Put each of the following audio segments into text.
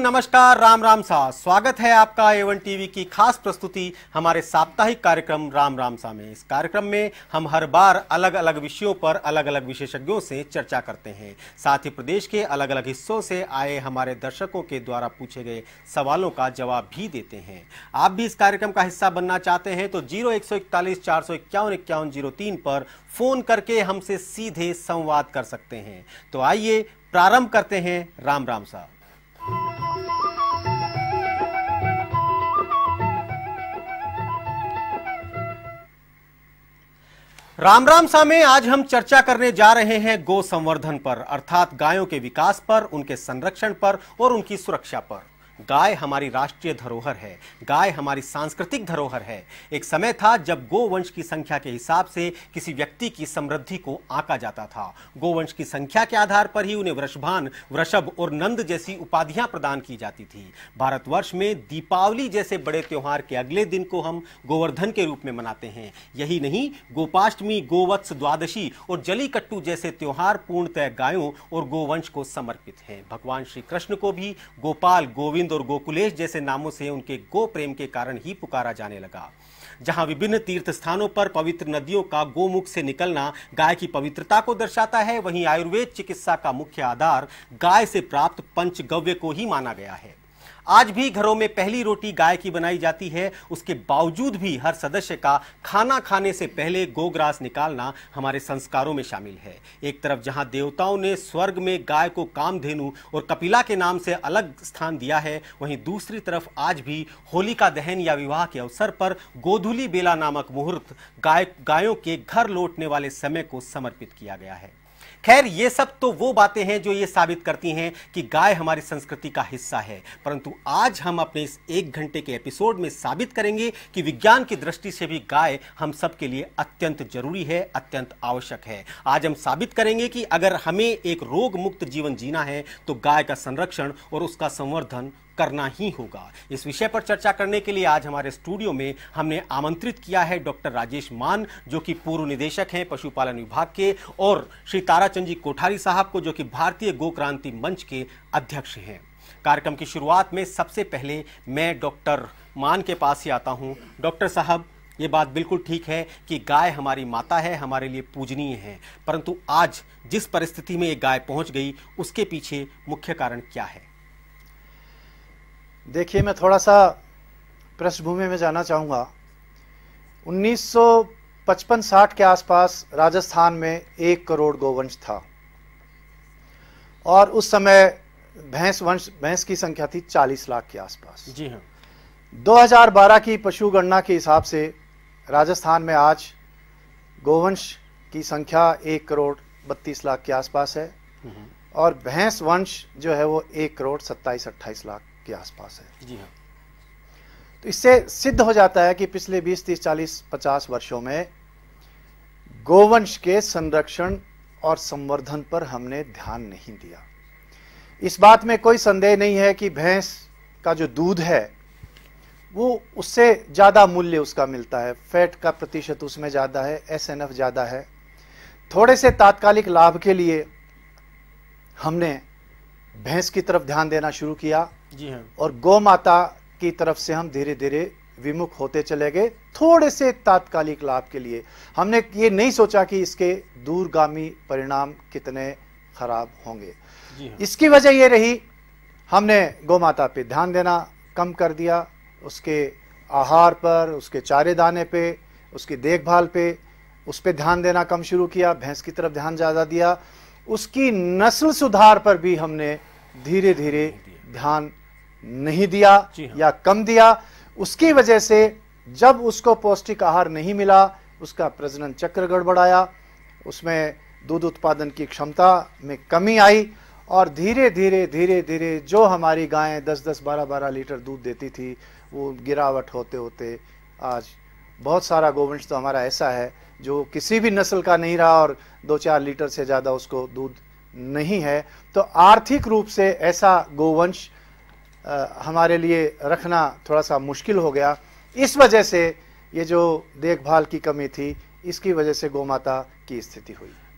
नमस्कार, राम राम सा। स्वागत है आपका A1 टीवी की खास प्रस्तुति हमारे साप्ताहिक कार्यक्रम राम राम सा में। इस कार्यक्रम में हम हर बार अलग अलग विषयों पर अलग अलग विशेषज्ञों से चर्चा करते हैं। साथ ही प्रदेश के अलग अलग हिस्सों से आए हमारे दर्शकों के द्वारा पूछे गए सवालों का जवाब भी देते हैं। आप भी इस कार्यक्रम का हिस्सा बनना चाहते हैं तो 0141 451 5103 पर फोन करके हमसे सीधे संवाद कर सकते हैं। तो आइए प्रारंभ करते हैं राम राम सा। राम राम सा में आज हम चर्चा करने जा रहे हैं गो संवर्धन पर, अर्थात गायों के विकास पर, उनके संरक्षण पर और उनकी सुरक्षा पर। गाय हमारी राष्ट्रीय धरोहर है, गाय हमारी सांस्कृतिक धरोहर है। एक समय था जब गोवंश की संख्या के हिसाब से किसी व्यक्ति की समृद्धि को आंका जाता था। गोवंश की संख्या के आधार पर ही उन्हें वृषभान, वृषभ और नंद जैसी उपाधियां प्रदान की जाती थी। भारतवर्ष में दीपावली जैसे बड़े त्योहार के अगले दिन को हम गोवर्धन के रूप में मनाते हैं। यही नहीं, गोपाष्टमी, गोवत्स द्वादशी और जलीकट्टू जैसे त्योहार पूर्णतः गायों और गोवंश को समर्पित हैं। भगवान श्री कृष्ण को भी गोपाल, गोविंद और गोकुलेश जैसे नामों से उनके गो प्रेम के कारण ही पुकारा जाने लगा। जहां विभिन्न तीर्थ स्थानों पर पवित्र नदियों का गोमुख से निकलना गाय की पवित्रता को दर्शाता है, वहीं आयुर्वेद चिकित्सा का मुख्य आधार गाय से प्राप्त पंचगव्य को ही माना गया है। आज भी घरों में पहली रोटी गाय की बनाई जाती है। उसके बावजूद भी हर सदस्य का खाना खाने से पहले गोग्रास निकालना हमारे संस्कारों में शामिल है। एक तरफ जहां देवताओं ने स्वर्ग में गाय को कामधेनु और कपिला के नाम से अलग स्थान दिया है, वहीं दूसरी तरफ आज भी होलिका दहन या विवाह के अवसर पर गोधूली बेला नामक मुहूर्त गायों के घर लौटने वाले समय को समर्पित किया गया है। खैर, ये सब तो वो बातें हैं जो ये साबित करती हैं कि गाय हमारी संस्कृति का हिस्सा है, परंतु आज हम अपने इस 1 घंटे के एपिसोड में साबित करेंगे कि विज्ञान की दृष्टि से भी गाय हम सब के लिए अत्यंत जरूरी है, अत्यंत आवश्यक है। आज हम साबित करेंगे कि अगर हमें एक रोग मुक्त जीवन जीना है तो गाय का संरक्षण और उसका संवर्धन करना ही होगा। इस विषय पर चर्चा करने के लिए आज हमारे स्टूडियो में हमने आमंत्रित किया है डॉक्टर राजेश मान, जो कि पूर्व निदेशक हैं पशुपालन विभाग के, और श्री ताराचंद जी कोठारी साहब को, जो कि भारतीय गो क्रांति मंच के अध्यक्ष हैं। कार्यक्रम की शुरुआत में सबसे पहले मैं डॉक्टर मान के पास ही आता हूं। डॉक्टर साहब, ये बात बिल्कुल ठीक है कि गाय हमारी माता है, हमारे लिए पूजनीय है, परंतु आज जिस परिस्थिति में ये गाय पहुंच गई उसके पीछे मुख्य कारण क्या है? देखिए, मैं थोड़ा सा पृष्ठभूमि में जाना चाहूँगा। 1955-60 के आसपास राजस्थान में 1 करोड़ गोवंश था और उस समय भैंस की संख्या थी 40 लाख के आसपास। जी हाँ। 2012 की पशु गणना के हिसाब से राजस्थान में आज गोवंश की संख्या 1 करोड़ 32 लाख के आसपास है और भैंस वंश जो है वो 1 करोड़ 27-28 लाख के आसपास है। जी हाँ। तो इससे सिद्ध हो जाता है कि पिछले 20, 30, 40, 50 वर्षों में गोवंश के संरक्षण और संवर्धन पर हमने ध्यान नहीं दिया। इस बात में कोई संदेह नहीं है कि भैंस का जो दूध है वो उससे ज्यादा मूल्य उसका मिलता है, फैट का प्रतिशत उसमें ज्यादा है, SNF ज्यादा है। थोड़े से तात्कालिक लाभ के लिए हमने भैंस की तरफ ध्यान देना शुरू किया। जी हाँ। और गौ माता की तरफ से हम धीरे धीरे विमुख होते चले गए, थोड़े से तात्कालिक लाभ के लिए। हमने ये नहीं सोचा कि इसके दूरगामी परिणाम कितने खराब होंगे। जी हाँ। इसकी वजह ये रही, हमने गौ माता पे ध्यान देना कम कर दिया, उसके आहार पर, उसके चारे दाने पे, उसकी देखभाल पे, उस पर ध्यान देना कम शुरू किया। भैंस की तरफ ध्यान ज़्यादा दिया। उसकी नस्ल सुधार पर भी हमने धीरे धीरे ध्यान नहीं दिया या कम दिया। उसकी वजह से जब उसको पौष्टिक आहार नहीं मिला, उसका प्रजनन चक्र गड़बड़ाया, उसमें दूध उत्पादन की क्षमता में कमी आई और धीरे धीरे जो हमारी गायें 10-10, 12-12 लीटर दूध देती थी वो गिरावट होते होते आज बहुत सारा गोवंश तो हमारा ऐसा है जो किसी भी नस्ल का नहीं रहा और 2-4 लीटर से ज़्यादा उसको दूध नहीं है। तो आर्थिक रूप से ऐसा गोवंश हमारे लिए रखना थोड़ा सा मुश्किल हो गया। इस वजह से ये जो देखभाल की कमी थी, इसकी वजह से गौ माता की स्थिति हुई।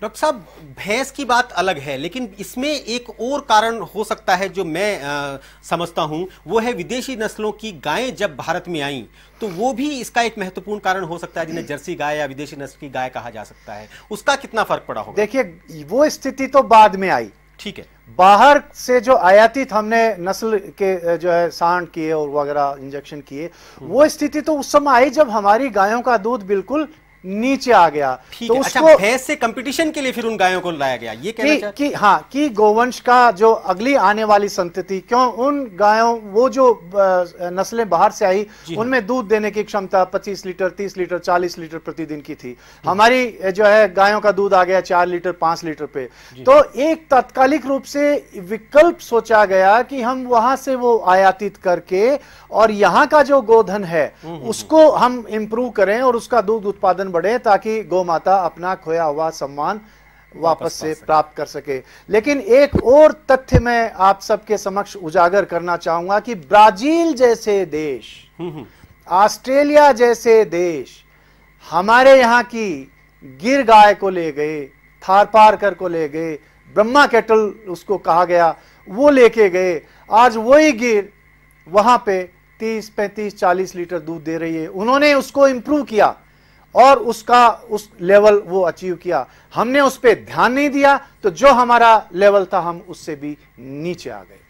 डॉक्टर साहब, भैंस की बात अलग है, लेकिन इसमें एक और कारण हो सकता है जो मैं समझता हूं, वो है विदेशी नस्लों की गायें जब भारत में आईं तो वो भी इसका एक महत्वपूर्ण कारण हो सकता है, जिन्हें जर्सी गाय या विदेशी नस्ल की गाय कहा जा सकता है। उसका कितना फर्क पड़ा होगा? देखिए, वो स्थिति तो बाद में आई। ठीक है, बाहर से जो आयातित हमने नस्ल के जो है सांड किए और वगैरह इंजेक्शन किए, वो स्थिति तो उस समय आई जब हमारी गायों का दूध बिल्कुल नीचे आ गया। तो उसको अच्छा, भैंस से कंपटीशन के लिए फिर उन गायों को लाया गया, ये कहना कि हाँ, कि गोवंश का जो अगली आने वाली संतति, क्यों उन गायों, वो जो नस्लें बाहर से आई उनमें दूध देने की क्षमता 25 लीटर 30 लीटर 40 लीटर प्रतिदिन की थी। हमारी जो है गायों का दूध आ गया 4 लीटर 5 लीटर पे। तो एक तात्कालिक रूप से विकल्प सोचा गया कि हम वहां से वो आयातित करके और यहाँ का जो गोधन है उसको हम इंप्रूव करें और उसका दूध उत्पादन बढ़े, ताकि गौ माता अपना खोया हुआ सम्मान वापस से प्राप्त कर सके। लेकिन एक और तथ्य मैं आप सबके समक्ष उजागर करना चाहूंगा कि ब्राजील जैसे देश, ऑस्ट्रेलिया जैसे देश हमारे यहाँ की गिर गाय को ले गए, थारपारकर को ले गए, ब्रह्मा कैटल उसको कहा गया, वो लेके गए। आज वही गिर वहां पे 30 35 40 लीटर दूध दे रही है। उन्होंने उसको इंप्रूव किया और उसका उस लेवल वो अचीव किया। हमने उस पर ध्यान नहीं दिया, तो जो हमारा लेवल था हम उससे भी नीचे आ गए।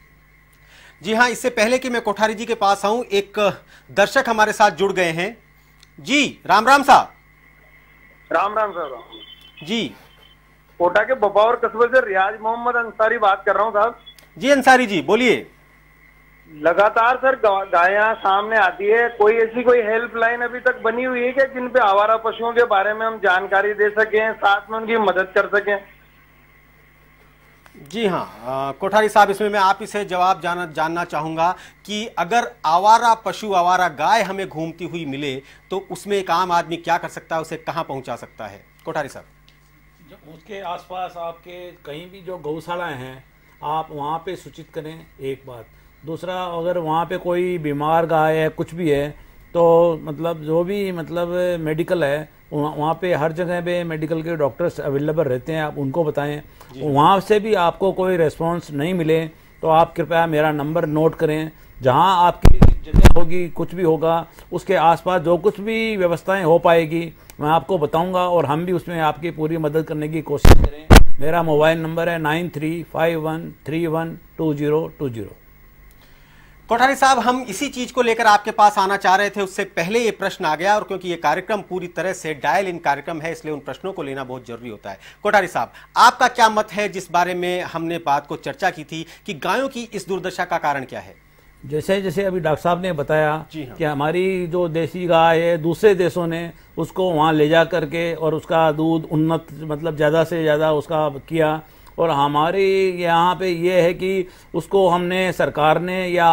जी हाँ, इससे पहले कि मैं कोठारी जी के पास आऊं, एक दर्शक हमारे साथ जुड़ गए हैं। जी राम राम साहब। राम राम साहब जी। कोटा के बपावर कस्बे से रियाज मोहम्मद अंसारी बात कर रहा हूँ साहब। जी अंसारी जी बोलिए। लगातार सर गायें सामने आती है, कोई ऐसी कोई हेल्पलाइन अभी तक बनी हुई है क्या जिन पे आवारा पशुओं के बारे में हम जानकारी दे सकें, साथ में उनकी मदद कर सकें? जी हाँ कोठारी साहब, इसमें मैं आप इसे जवाब जानना चाहूंगा कि अगर आवारा पशु, आवारा गाय हमें घूमती हुई मिले तो उसमें एक आम आदमी क्या कर सकता है, उसे कहां पहुंचा सकता है? कोठारी साहब। उसके आसपास आपके कहीं भी जो गौशालाएं हैं आप वहाँ पे सूचित करें, एक बात। दूसरा, अगर वहाँ पे कोई बीमार गाय है, कुछ भी है, तो मतलब जो भी मतलब मेडिकल है वहाँ पे हर जगह पे मेडिकल के डॉक्टर्स अवेलेबल रहते हैं, आप उनको बताएं। वहाँ से भी आपको कोई रिस्पांस नहीं मिले तो आप कृपया मेरा नंबर नोट करें। जहाँ आपकी जगह होगी, कुछ भी होगा, उसके आसपास जो कुछ भी व्यवस्थाएं हो पाएगी मैं आपको बताऊंगा और हम भी उसमें आपकी पूरी मदद करने की कोशिश करें। मेरा मोबाइल नंबर है 9351312020। कोठारी साहब, हम इसी चीज को लेकर आपके पास आना चाह रहे थे, उससे पहले ये प्रश्न आ गया, और क्योंकि ये कार्यक्रम पूरी तरह से डायल इन कार्यक्रम है इसलिए उन प्रश्नों को लेना बहुत जरूरी होता है। कोठारी साहब, आपका क्या मत है जिस बारे में हमने बात को चर्चा की थी कि गायों की इस दुर्दशा का कारण क्या है? जैसे जैसे अभी डॉक्टर साहब ने बताया हाँ। कि हमारी जो देसी गाय है दूसरे देशों ने उसको वहाँ ले जा करके और उसका दूध उन्नत मतलब ज़्यादा से ज़्यादा उसका किया, और हमारे यहाँ पे ये है कि उसको हमने, सरकार ने या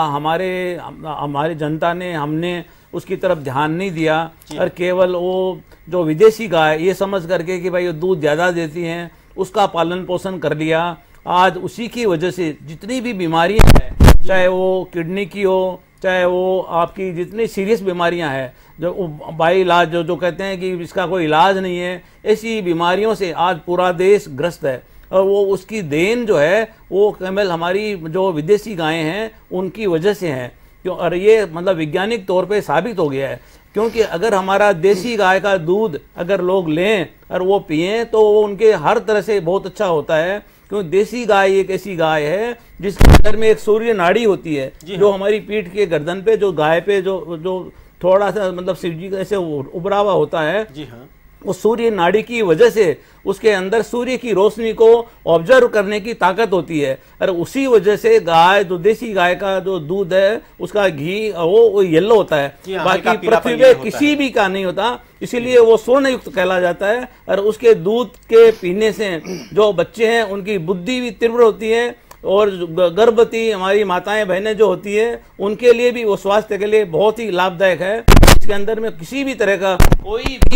हमारी जनता ने, हमने उसकी तरफ ध्यान नहीं दिया और केवल वो जो विदेशी गाय ये समझ करके कि भाई वो दूध ज़्यादा देती हैं उसका पालन पोषण कर लिया। आज उसी की वजह से जितनी भी बीमारियां हैं, चाहे वो किडनी की हो, चाहे वो आपकी जितनी सीरियस बीमारियां हैं, जो बाई इलाज जो कहते हैं कि इसका कोई इलाज नहीं है, ऐसी बीमारियों से आज पूरा देश ग्रस्त है। और वो उसकी देन जो है वो केवल हमारी जो विदेशी गायें हैं उनकी वजह से है। क्यों? और ये मतलब वैज्ञानिक तौर पे साबित हो गया है, क्योंकि अगर हमारा देसी गाय का दूध अगर लोग लें और वो पिएं तो वो उनके हर तरह से बहुत अच्छा होता है। क्योंकि देसी गाय एक ऐसी गाय है जिसके अंदर में एक सूर्य नाड़ी होती है, जो हमारी पीठ के गर्दन पे, जो गाय पे जो थोड़ा सा मतलब शिवजी का ऐसे उभरा हुआ होता है, जी हाँ, उस सूर्य नाड़ी की वजह से उसके अंदर सूर्य की रोशनी को ऑब्जर्व करने की ताकत होती है। और उसी वजह से गाय, जो देसी गाय का जो दूध है उसका घी वो येलो होता है, बाकी पृथ्वी पे किसी भी का नहीं होता, इसीलिए वो स्वर्ण युक्त कहला जाता है। और उसके दूध के पीने से जो बच्चे हैं उनकी बुद्धि भी तीव्र होती है, और गर्भवती हमारी माताएं बहनें जो होती है उनके लिए भी वो स्वास्थ्य के लिए बहुत ही लाभदायक है। इसके अंदर में किसी भी तरह का कोई भी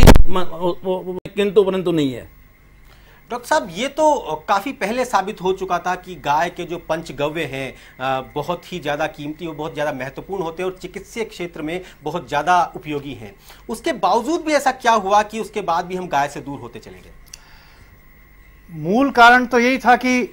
किंतु परंतु नहीं है। डॉक्टर साहब, ये तो काफी पहले साबित हो चुका था कि गाय के जो पंचगव्य हैं बहुत ही ज्यादा कीमती और बहुत ज्यादा महत्वपूर्ण होते हैं और चिकित्सीय क्षेत्र में बहुत ज्यादा उपयोगी हैं। उसके बावजूद भी ऐसा क्या हुआ कि उसके बाद भी हम गाय से दूर होते चले गए? मूल कारण तो यही था कि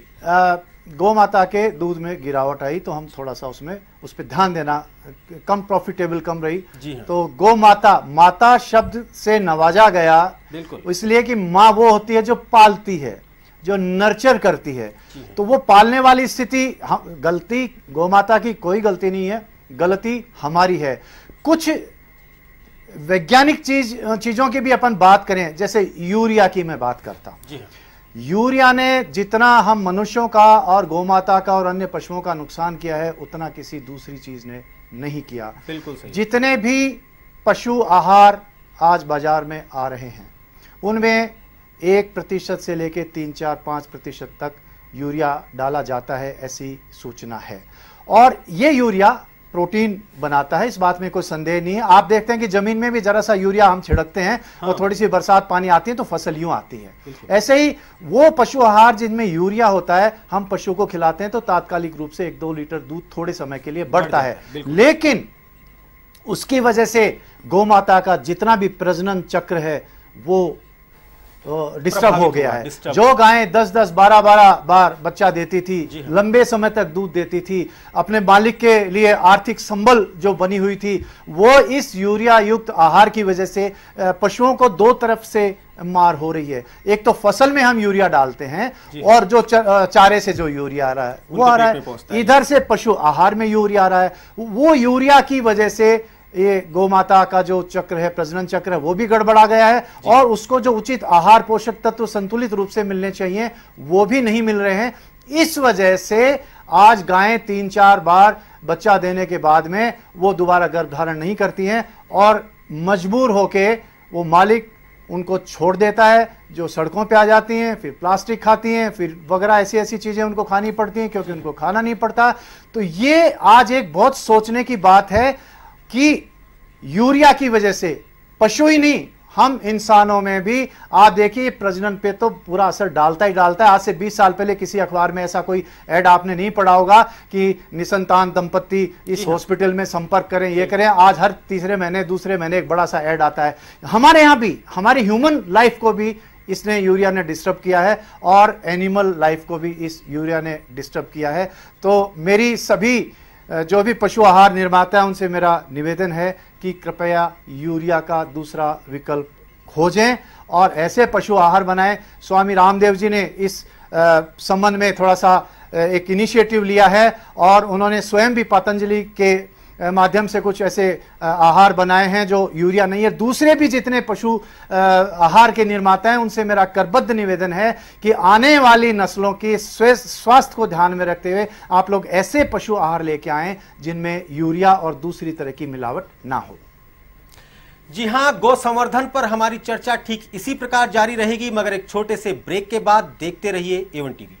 गौ माता के दूध में गिरावट आई, तो हम थोड़ा सा उस पर ध्यान देना, कम प्रॉफिटेबल कम रही। जी हाँ। तो गौ माता, माता शब्द से नवाजा गया, बिल्कुल, इसलिए कि माँ वो होती है जो पालती है, जो नर्चर करती है। तो वो पालने वाली स्थिति, गलती गौ माता की कोई गलती नहीं है, गलती हमारी है। कुछ वैज्ञानिक चीजों की भी अपन बात करें, जैसे यूरिया की मैं बात करता हूं। जी हाँ। यूरिया ने जितना हम मनुष्यों का और गौमाता का और अन्य पशुओं का नुकसान किया है, उतना किसी दूसरी चीज ने नहीं किया। बिल्कुल सही। जितने भी पशु आहार आज बाजार में आ रहे हैं, उनमें 1% से लेकर 3, 4, 5% तक यूरिया डाला जाता है, ऐसी सूचना है। और ये यूरिया प्रोटीन बनाता है, इस बात में कोई संदेह नहीं है। आप देखते हैं कि जमीन में भी जरा सा यूरिया हम छिड़कते हैं, हाँ। और थोड़ी सी बरसात पानी आती है तो फसल यूं आती है। ऐसे ही वो पशु आहार जिनमें यूरिया होता है, हम पशु को खिलाते हैं तो तात्कालिक रूप से 1-2 लीटर दूध थोड़े समय के लिए बढ़ता है, लेकिन उसकी वजह से गौ माता का जितना भी प्रजनन चक्र है वो डिस्टर्ब हो गया है। जो गायें 10-10, 12-12 बार बच्चा देती थी, लंबे समय तक दूध देती थी, अपने मालिक के लिए आर्थिक संबल जो बनी हुई थी, वो इस यूरिया युक्त आहार की वजह से पशुओं को 2 तरफ से मार हो रही है। एक तो फसल में हम यूरिया डालते हैं, और जो चारे से जो यूरिया आ रहा है वो आ रहा है, इधर से पशु आहार में यूरिया आ रहा है। वो यूरिया की वजह से ये गौ माता का जो चक्र है, प्रजनन चक्र है, वो भी गड़बड़ा गया है, और उसको जो उचित आहार पोषक तत्व संतुलित रूप से मिलने चाहिए वो भी नहीं मिल रहे हैं। इस वजह से आज गायें 3-4 बार बच्चा देने के बाद में वो दोबारा गर्भ धारण नहीं करती हैं, और मजबूर होके वो मालिक उनको छोड़ देता है, जो सड़कों पे आ जाती हैं, फिर प्लास्टिक खाती हैं, फिर वगैरह ऐसी ऐसी चीजें उनको खानी पड़ती हैं, क्योंकि उनको खाना नहीं पड़ता। तो ये आज एक बहुत सोचने की बात है कि यूरिया की वजह से पशु ही नहीं, हम इंसानों में भी आप देखिए प्रजनन पे तो पूरा असर डालता ही डालता है। आज से 20 साल पहले किसी अखबार में ऐसा कोई ऐड आपने नहीं पढ़ा होगा कि निसंतान दंपत्ति इस हॉस्पिटल में संपर्क करें, ये करें। आज हर तीसरे महीने, दूसरे महीने एक बड़ा सा ऐड आता है। हमारे यहाँ भी, हमारी ह्यूमन लाइफ को भी इसने यूरिया ने डिस्टर्ब किया है, और एनिमल लाइफ को भी इस यूरिया ने डिस्टर्ब किया है। तो मेरी सभी जो भी पशु आहार निर्माता है, उनसे मेरा निवेदन है कि कृपया यूरिया का दूसरा विकल्प खोजें और ऐसे पशु आहार बनाएं। स्वामी रामदेव जी ने इस संबंध में थोड़ा सा एक इनिशिएटिव लिया है, और उन्होंने स्वयं भी पतंजलि के माध्यम से कुछ ऐसे आहार बनाए हैं जो यूरिया नहीं है। दूसरे भी जितने पशु आहार के निर्माता हैं, उनसे मेरा करबद्ध निवेदन है कि आने वाली नस्लों की स्वास्थ्य को ध्यान में रखते हुए आप लोग ऐसे पशु आहार लेके आएं जिनमें यूरिया और दूसरी तरह की मिलावट ना हो। जी हां, गौ संवर्धन पर हमारी चर्चा ठीक इसी प्रकार जारी रहेगी, मगर एक छोटे से ब्रेक के बाद देखते रहिए A1 टीवी।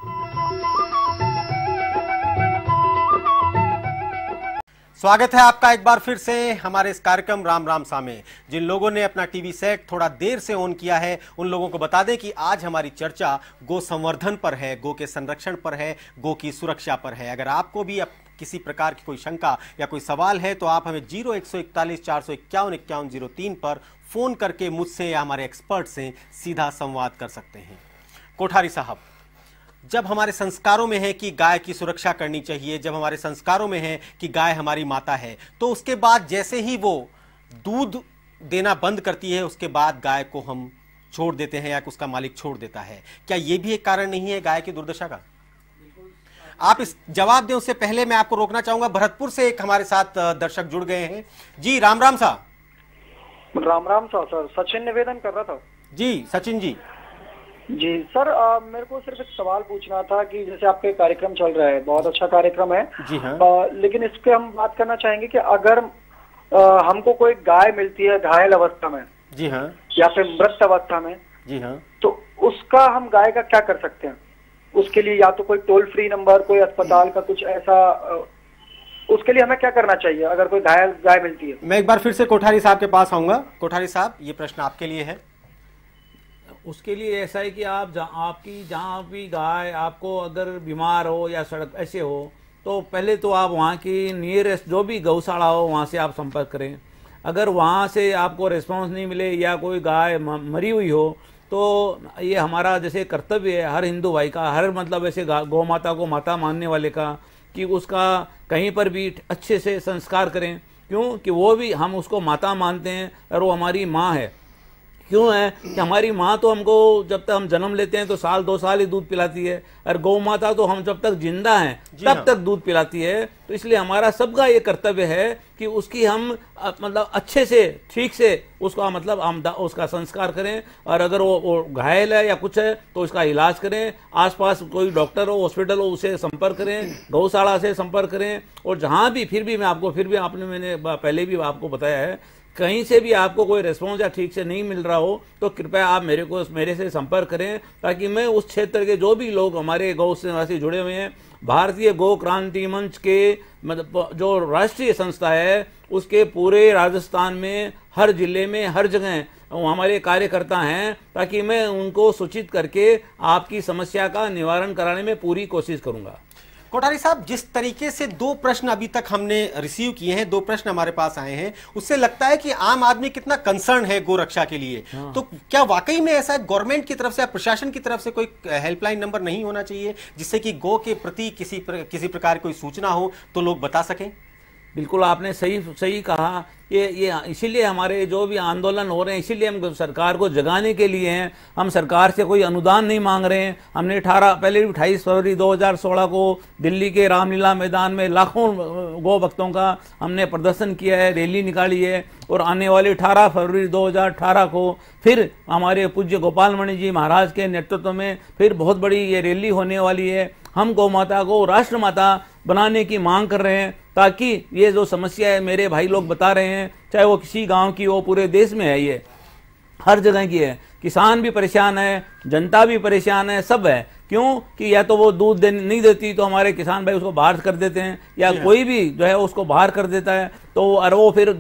स्वागत है आपका एक बार फिर से हमारे इस कार्यक्रम राम राम सा में। जिन लोगों ने अपना टीवी सेट थोड़ा देर से ऑन किया है, उन लोगों को बता दें कि आज हमारी चर्चा गौ संवर्धन पर है, गौ के संरक्षण पर है, गौ की सुरक्षा पर है। अगर आपको भी किसी प्रकार की कोई शंका या कोई सवाल है तो आप हमें 0141 451 5103 पर फोन करके मुझसे या हमारे एक्सपर्ट से सीधा संवाद कर सकते हैं। कोठारी साहब, जब हमारे संस्कारों में है कि गाय की सुरक्षा करनी चाहिए, जब हमारे संस्कारों में है कि गाय हमारी माता है, तो उसके बाद जैसे ही वो दूध देना बंद करती है, उसके बाद गाय को हम छोड़ देते हैं या उसका मालिक छोड़ देता है। क्या ये भी एक कारण नहीं है गाय की दुर्दशा का? आप इस जवाब दें उससे पहले मैं आपको रोकना चाहूंगा, भरतपुर से एक हमारे साथ दर्शक जुड़ गए हैं। जी राम राम सा। राम राम सा सर, सचिन निवेदन कर रहा था। जी सचिन जी। जी सर, मेरे को सिर्फ एक सवाल पूछना था कि जैसे आपके कार्यक्रम चल रहा है, बहुत अच्छा कार्यक्रम है जी हाँ। लेकिन इस पे हम बात करना चाहेंगे कि अगर हमको कोई गाय मिलती है घायल अवस्था में, जी हाँ, या फिर मृत अवस्था में, जी हाँ, तो उसका हम गाय का क्या कर सकते हैं? उसके लिए या तो कोई टोल फ्री नंबर, कोई अस्पताल का कुछ ऐसा, उसके लिए हमें क्या करना चाहिए अगर कोई घायल गाय मिलती है? मैं एक बार फिर से कोठारी साहब के पास आऊंगा। कोठारी साहब, ये प्रश्न आपके लिए है। उसके लिए ऐसा है कि आप आपकी जहाँ भी गाय आपको अगर बीमार हो या सड़क ऐसे हो, तो पहले तो आप वहाँ की नियरेस्ट जो भी गौशाला हो वहाँ से आप संपर्क करें। अगर वहाँ से आपको रिस्पांस नहीं मिले या कोई गाय मरी हुई हो, तो ये हमारा जैसे कर्तव्य है हर हिंदू भाई का, हर मतलब ऐसे गौ माता को माता मानने वाले का, कि उसका कहीं पर भी अच्छे से संस्कार करें। क्यों कि वो भी हम उसको माता मानते हैं और वो हमारी माँ है। क्यों है कि हमारी माँ तो हमको जब तक हम जन्म लेते हैं तो साल 2 साल ही दूध पिलाती है, और गौ माता तो हम जब तक जिंदा हैं तब तक दूध पिलाती है। तो इसलिए हमारा सबका ये कर्तव्य है कि उसकी हम मतलब अच्छे से ठीक से उसका मतलब हम उसका संस्कार करें, और अगर वो घायल है या कुछ है तो उसका इलाज करें। आसपास कोई डॉक्टर हो, हॉस्पिटल हो, उसे संपर्क करें, गौशाला से संपर्क करें। और जहाँ भी फिर भी मैंने पहले भी आपको बताया है, कहीं से भी आपको कोई रिस्पॉन्स या ठीक से नहीं मिल रहा हो तो कृपया आप मेरे से संपर्क करें, ताकि मैं उस क्षेत्र के जो भी लोग हमारे गौ से जुड़े हुए हैं, भारतीय गौ क्रांति मंच के मतलब जो राष्ट्रीय संस्था है उसके पूरे राजस्थान में हर जिले में हर जगह हमारे कार्यकर्ता हैं, ताकि मैं उनको सूचित करके आपकी समस्या का निवारण कराने में पूरी कोशिश करूंगा। कोठारी साहब, जिस तरीके से 2 प्रश्न अभी तक हमने रिसीव किए हैं, 2 प्रश्न हमारे पास आए हैं, उससे लगता है कि आम आदमी कितना कंसर्न है गो रक्षा के लिए। तो क्या वाकई में ऐसा गवर्नमेंट की तरफ से या प्रशासन की तरफ से कोई हेल्पलाइन नंबर नहीं होना चाहिए जिससे कि गो के प्रति किसी प्रकार कोई सूचना हो तो लोग बता सकें? बिल्कुल आपने सही कहा। ये इसीलिए हमारे जो भी आंदोलन हो रहे हैं, इसीलिए हम सरकार को जगाने के लिए हैं। हम सरकार से कोई अनुदान नहीं मांग रहे हैं। हमने 28 फरवरी 2016 को दिल्ली के रामलीला मैदान में लाखों गौ भक्तों का हमने प्रदर्शन किया है, रैली निकाली है। और आने वाले 18 फरवरी 2018 को फिर हमारे पूज्य गोपाल मणि जी महाराज के नेतृत्व में फिर बहुत बड़ी ये रैली होने वाली है। हम गौ माता को राष्ट्र माता बनाने की मांग कर रहे हैं, ताकि ये जो समस्या है मेरे भाई लोग बता रहे हैं, चाहे वो किसी गांव की हो, पूरे देश में है, ये हर जगह की है। किसान भी परेशान है, जनता भी परेशान है, सब है। क्यों कि या तो वो दूध नहीं देती तो हमारे किसान भाई उसको बाहर कर देते हैं, या कोई भी जो है उसको बाहर कर देता है, तो और वो फिर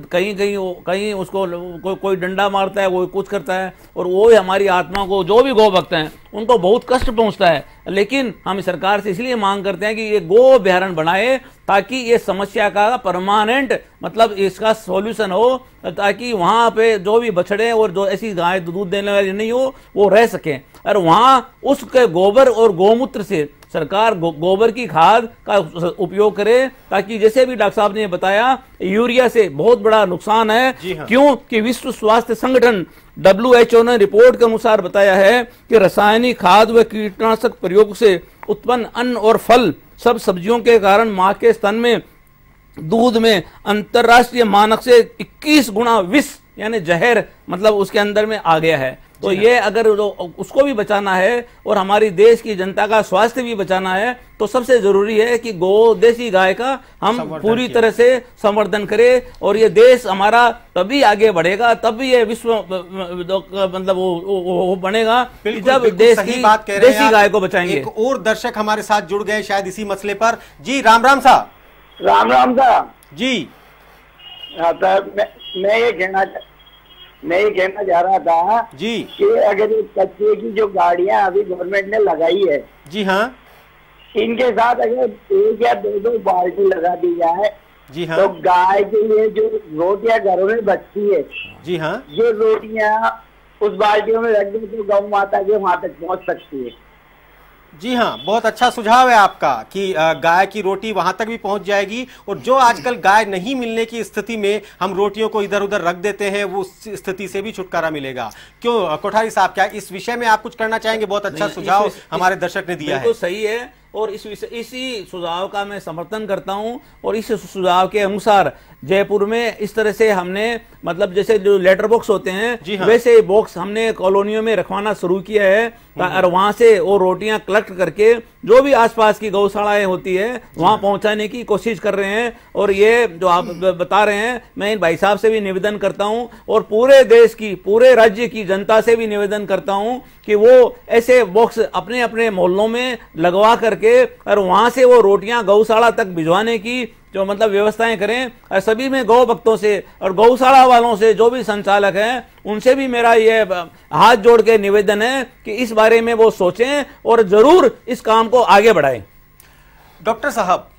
कहीं उसको कोई डंडा मारता है, वो कुछ करता है, और वो हमारी आत्मा को, जो भी गौ भक्त हैं उनको बहुत कष्ट पहुंचता है। लेकिन हम सरकार से इसलिए मांग करते हैं कि ये गो अभ्यारण्य बनाए, ताकि ये समस्या का परमानेंट मतलब इसका सॉल्यूशन हो, ताकि वहां पे जो भी बछड़े और जो ऐसी गाय दूध देने वाली नहीं हो वो रह सके। और वहां उसके गोबर और गौमूत्र से सरकार गोबर की खाद का उपयोग करे, ताकि जैसे भी डॉक्टर साहब ने बताया यूरिया से बहुत बड़ा नुकसान है। क्यों कि विश्व स्वास्थ्य संगठन WHO ने रिपोर्ट के अनुसार बताया है कि रासायनिक खाद व कीटनाशक प्रयोग से उत्पन्न अन्न और फल सब सब्जियों के कारण मां के स्तन में दूध में अंतरराष्ट्रीय मानक से 21 गुना विष यानी जहर मतलब उसके अंदर में आ गया है। तो ये अगर उसको भी बचाना है और हमारी देश की जनता का स्वास्थ्य भी बचाना है, तो सबसे जरूरी है कि गो देसी गाय का हम पूरी तरह से संवर्धन करें, और ये देश हमारा तभी आगे बढ़ेगा, तभी ये विश्व मतलब वो बनेगा जब देश की देसी गाय को बचाएंगे। एक और दर्शक हमारे साथ जुड़ गए शायद इसी मसले पर। जी राम राम साहब। राम राम साहब जी। मैं ये कहना चाह रहा था जी कि अगर ये कचरे की जो गाड़ियां अभी गवर्नमेंट ने लगाई है, जी हाँ, इनके साथ अगर 1 या 2 बाल्टी लगा दी जाए, जी हाँ, तो गाय के लिए जो रोटियां घरों में बचती है, जी हाँ, ये रोटियां उस बाल्टियों में रख दे तो गौ माता के वहां तक पहुंच सकती है। जी हाँ, बहुत अच्छा सुझाव है आपका कि गाय की रोटी वहां तक भी पहुंच जाएगी, और जो आजकल गाय नहीं मिलने की स्थिति में हम रोटियों को इधर उधर रख देते हैं, वो स्थिति से भी छुटकारा मिलेगा। क्यों कोठारी साहब, क्या इस विषय में आप कुछ करना चाहेंगे? बहुत अच्छा सुझाव हमारे दर्शक ने दिया है। तो सही है, और इसी सुझाव का मैं समर्थन करता हूं, और इस सुझाव के अनुसार जयपुर में इस तरह से हमने मतलब जैसे जो लेटर बॉक्स होते हैं, हाँ, वैसे बॉक्स हमने कॉलोनियों में रखवाना शुरू किया है, और वहां से वो रोटियां कलेक्ट करके जो भी आसपास की गौशालाएं होती है वहां पहुंचाने की कोशिश कर रहे हैं। और ये जो आप बता रहे हैं, मैं इन भाई साहब से भी निवेदन करता हूं, और पूरे देश की, पूरे राज्य की जनता से भी निवेदन करता हूं कि वो ऐसे बॉक्स अपने अपने मोहल्लों में लगवा करके और वहां से वो रोटियां गौशाला तक भिजवाने की जो मतलब व्यवस्थाएं करें। और सभी में गौ भक्तों से और गौशाला वालों से, जो भी संचालक हैं, उनसे भी मेरा ये हाथ जोड़ के निवेदन है कि इस बारे में वो सोचें और जरूर इस काम को आगे बढ़ाएं। डॉक्टर साहब,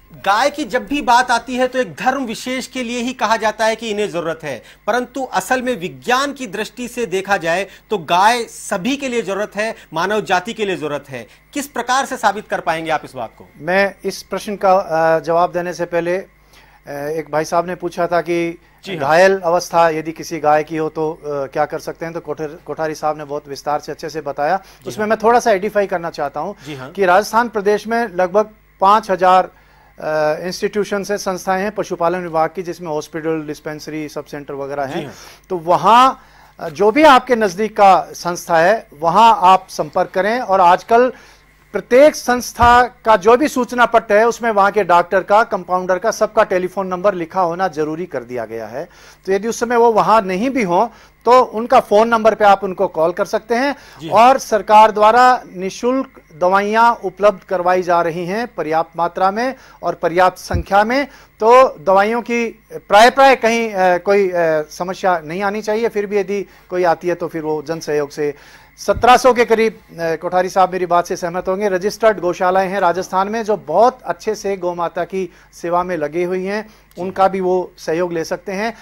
गाय की जब भी बात आती है तो एक धर्म विशेष के लिए ही कहा जाता है कि इन्हें जरूरत है, परंतु असल में विज्ञान की दृष्टि से देखा जाए तो गाय सभी के लिए जरूरत है, मानव जाति के लिए जरूरत है। किस प्रकार से साबित कर पाएंगे आप इस बात को? मैं इस प्रश्न का जवाब देने से पहले एक भाई साहब ने पूछा था कि घायल अवस्था यदि किसी गाय की हो तो क्या कर सकते हैं, तो कोठारी साहब ने बहुत विस्तार से अच्छे से बताया। उसमें मैं थोड़ा सा एडिफाई करना चाहता हूं कि राजस्थान प्रदेश में लगभग 5000 इंस्टीट्यूशन से संस्थाएं हैं पशुपालन विभाग की, जिसमें हॉस्पिटल, डिस्पेंसरी, सब सेंटर वगैरह हैं। तो वहां जो भी आपके नजदीक का संस्था है वहां आप संपर्क करें, और आजकल प्रत्येक संस्था का जो भी सूचना पत्र है उसमें वहां के डॉक्टर का, कंपाउंडर का, सबका टेलीफोन नंबर लिखा होना जरूरी कर दिया गया है। तो यदि उस समय वो वहां नहीं भी हो तो उनका फोन नंबर पे आप उनको कॉल कर सकते हैं। और सरकार द्वारा निःशुल्क दवाइयां उपलब्ध करवाई जा रही हैं पर्याप्त मात्रा में और पर्याप्त संख्या में। तो दवाइयों की प्राय कहीं कोई समस्या नहीं आनी चाहिए। फिर भी यदि कोई आती है तो फिर वो जन सहयोग से 1700 के करीब, कोठारी साहब मेरी बात से सहमत होंगे, रजिस्टर्ड गौशालाएं हैं राजस्थान में जो बहुत अच्छे से गौ माता की सेवा में लगी हुई हैं, उनका भी वो सहयोग ले सकते हैं।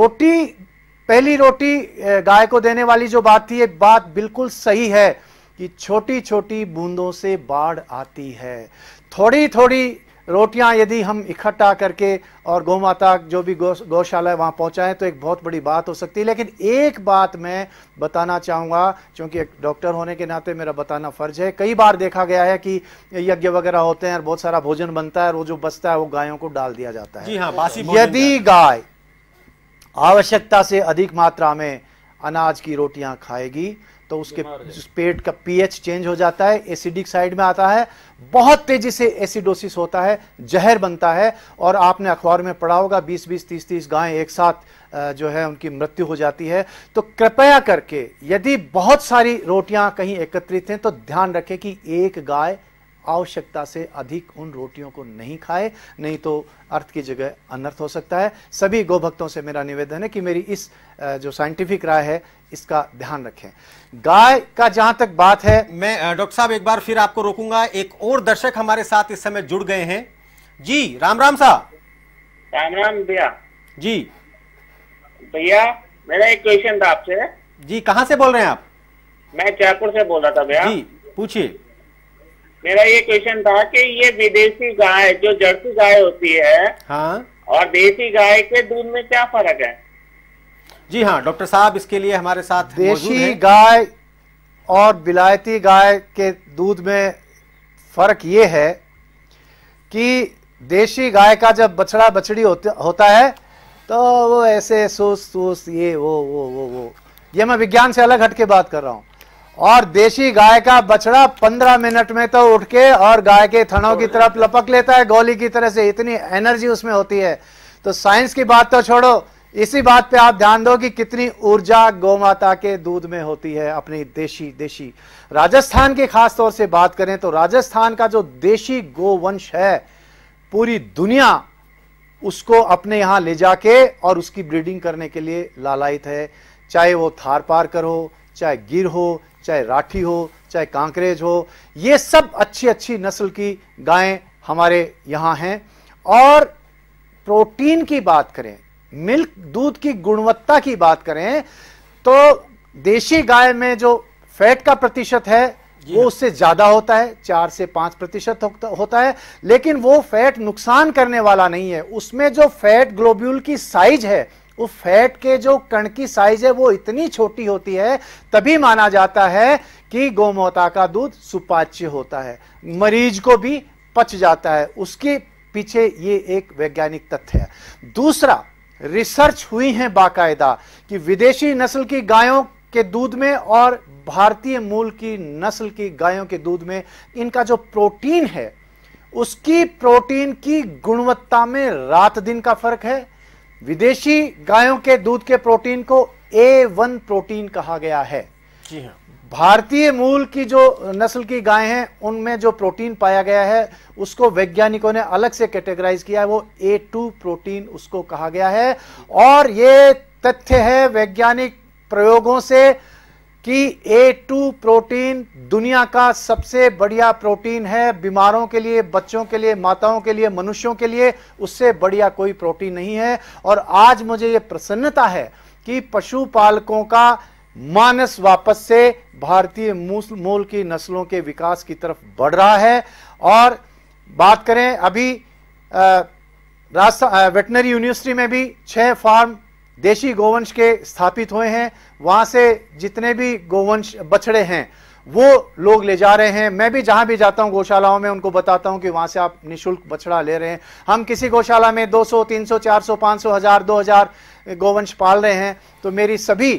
पहली रोटी गाय को देने वाली जो बात थी, ये बात बिल्कुल सही है कि छोटी छोटी बूंदों से बाढ़ आती है। थोड़ी थोड़ी रोटियां यदि हम इकट्ठा करके और गौ माता जो भी गौशाला है वहां पहुंचाएं तो एक बहुत बड़ी बात हो सकती है। लेकिन एक बात मैं बताना चाहूंगा, क्योंकि एक डॉक्टर होने के नाते मेरा बताना फर्ज है। कई बार देखा गया है कि यज्ञ वगैरह होते हैं और बहुत सारा भोजन बनता है और वो जो बचता है वो गायों को डाल दिया जाता है। जी हाँ, बासी यदि गाय आवश्यकता से अधिक मात्रा में अनाज की रोटियां खाएगी तो उसके पेट का पीएच चेंज हो जाता है, एसिडिक साइड में आता है, बहुत तेजी से एसिडोसिस होता है, जहर बनता है। और आपने अखबार में पढ़ा होगा 20-20, 30-30 गायें एक साथ जो है उनकी मृत्यु हो जाती है। तो कृपया करके यदि बहुत सारी रोटियां कहीं एकत्रित हैं तो ध्यान रखें कि एक गाय आवश्यकता से अधिक उन रोटियों को नहीं खाए, नहीं तो अर्थ की जगह अनर्थ हो सकता है। सभी गौ भक्तों से मेरा निवेदन है कि मेरी इस जो साइंटिफिक राय है इसका ध्यान रखें। गाय का जहां तक बात है, मैं डॉक्टर साहब एक बार फिर आपको रोकूंगा। एक और दर्शक हमारे साथ इस समय जुड़ गए हैं। जी राम राम साहब। राम राम भैया। जी भैया, मेरा एक क्वेश्चन था आपसे। जी कहां से बोल रहे हैं आप? मैं जयपुर से बोल रहा था भैया। जी पूछिए। मेरा ये क्वेश्चन था कि ये विदेशी गाय जो जर्सी गाय होती है, हाँ, और देसी गाय के दूध में क्या फर्क है? जी हाँ, डॉक्टर साहब इसके लिए हमारे साथ देशी गाय और विलायती गाय के दूध में फर्क ये है कि देशी गाय का जब बछड़ा बछड़ी होता है तो वो ऐसे सूस ये वो ये मैं विज्ञान से अलग हटके बात कर रहा हूं। और देशी गाय का बछड़ा 15 मिनट में तो उठ के और गाय के थनों की तरफ लपक लेता है गोली की तरह से, इतनी एनर्जी उसमें होती है। तो साइंस की बात तो छोड़ो, इसी बात पे आप ध्यान दो कि कितनी ऊर्जा गौमाता के दूध में होती है। अपनी देशी राजस्थान की खास तौर से बात करें तो राजस्थान का जो देशी गोवंश है, पूरी दुनिया उसको अपने यहां ले जाके और उसकी ब्रीडिंग करने के लिए लालायित है। चाहे वो थार पारकर हो, चाहे गिर हो, चाहे राठी हो, चाहे कांकरेज हो, ये सब अच्छी नस्ल की गायें हमारे यहां हैं। और प्रोटीन की बात करें, मिल्क दूध की गुणवत्ता की बात करें तो देशी गाय में जो फैट का प्रतिशत है वो उससे ज्यादा होता है, 4 से 5% होता है। लेकिन वो फैट नुकसान करने वाला नहीं है। उसमें जो फैट ग्लोब्यूल की साइज है, वो फैट के जो कण की साइज है वो इतनी छोटी होती है, तभी माना जाता है कि गौमाता का दूध सुपाच्य होता है, मरीज को भी पच जाता है। उसके पीछे ये एक वैज्ञानिक तथ्य है। दूसरा, रिसर्च हुई है बाकायदा कि विदेशी नस्ल की गायों के दूध में और भारतीय मूल की नस्ल की गायों के दूध में इनका जो प्रोटीन है, उसकी प्रोटीन की गुणवत्ता में रात दिन का फर्क है। विदेशी गायों के दूध के प्रोटीन को A1 प्रोटीन कहा गया है। जी हाँ। भारतीय मूल की जो नस्ल की गाय हैं उनमें जो प्रोटीन पाया गया है उसको वैज्ञानिकों ने अलग से कैटेगराइज किया है, वो A2 प्रोटीन उसको कहा गया है। और ये तथ्य है वैज्ञानिक प्रयोगों से कि A2 प्रोटीन दुनिया का सबसे बढ़िया प्रोटीन है, बीमारों के लिए, बच्चों के लिए, माताओं के लिए, मनुष्यों के लिए उससे बढ़िया कोई प्रोटीन नहीं है। और आज मुझे यह प्रसन्नता है कि पशुपालकों का मानस वापस से भारतीय मूल की नस्लों के विकास की तरफ बढ़ रहा है। और बात करें अभी वेटनरी यूनिवर्सिटी में भी 6 फार्म देशी गोवंश के स्थापित हुए हैं। वहां से जितने भी गोवंश बछड़े हैं वो लोग ले जा रहे हैं। मैं भी जहां भी जाता हूं गौशालाओं में उनको बताता हूं कि वहां से आप निःशुल्क बछड़ा ले रहे हैं। हम किसी गौशाला में 200, 300, 400, 500, 1000, 2000 गोवंश पाल रहे हैं। तो मेरी सभी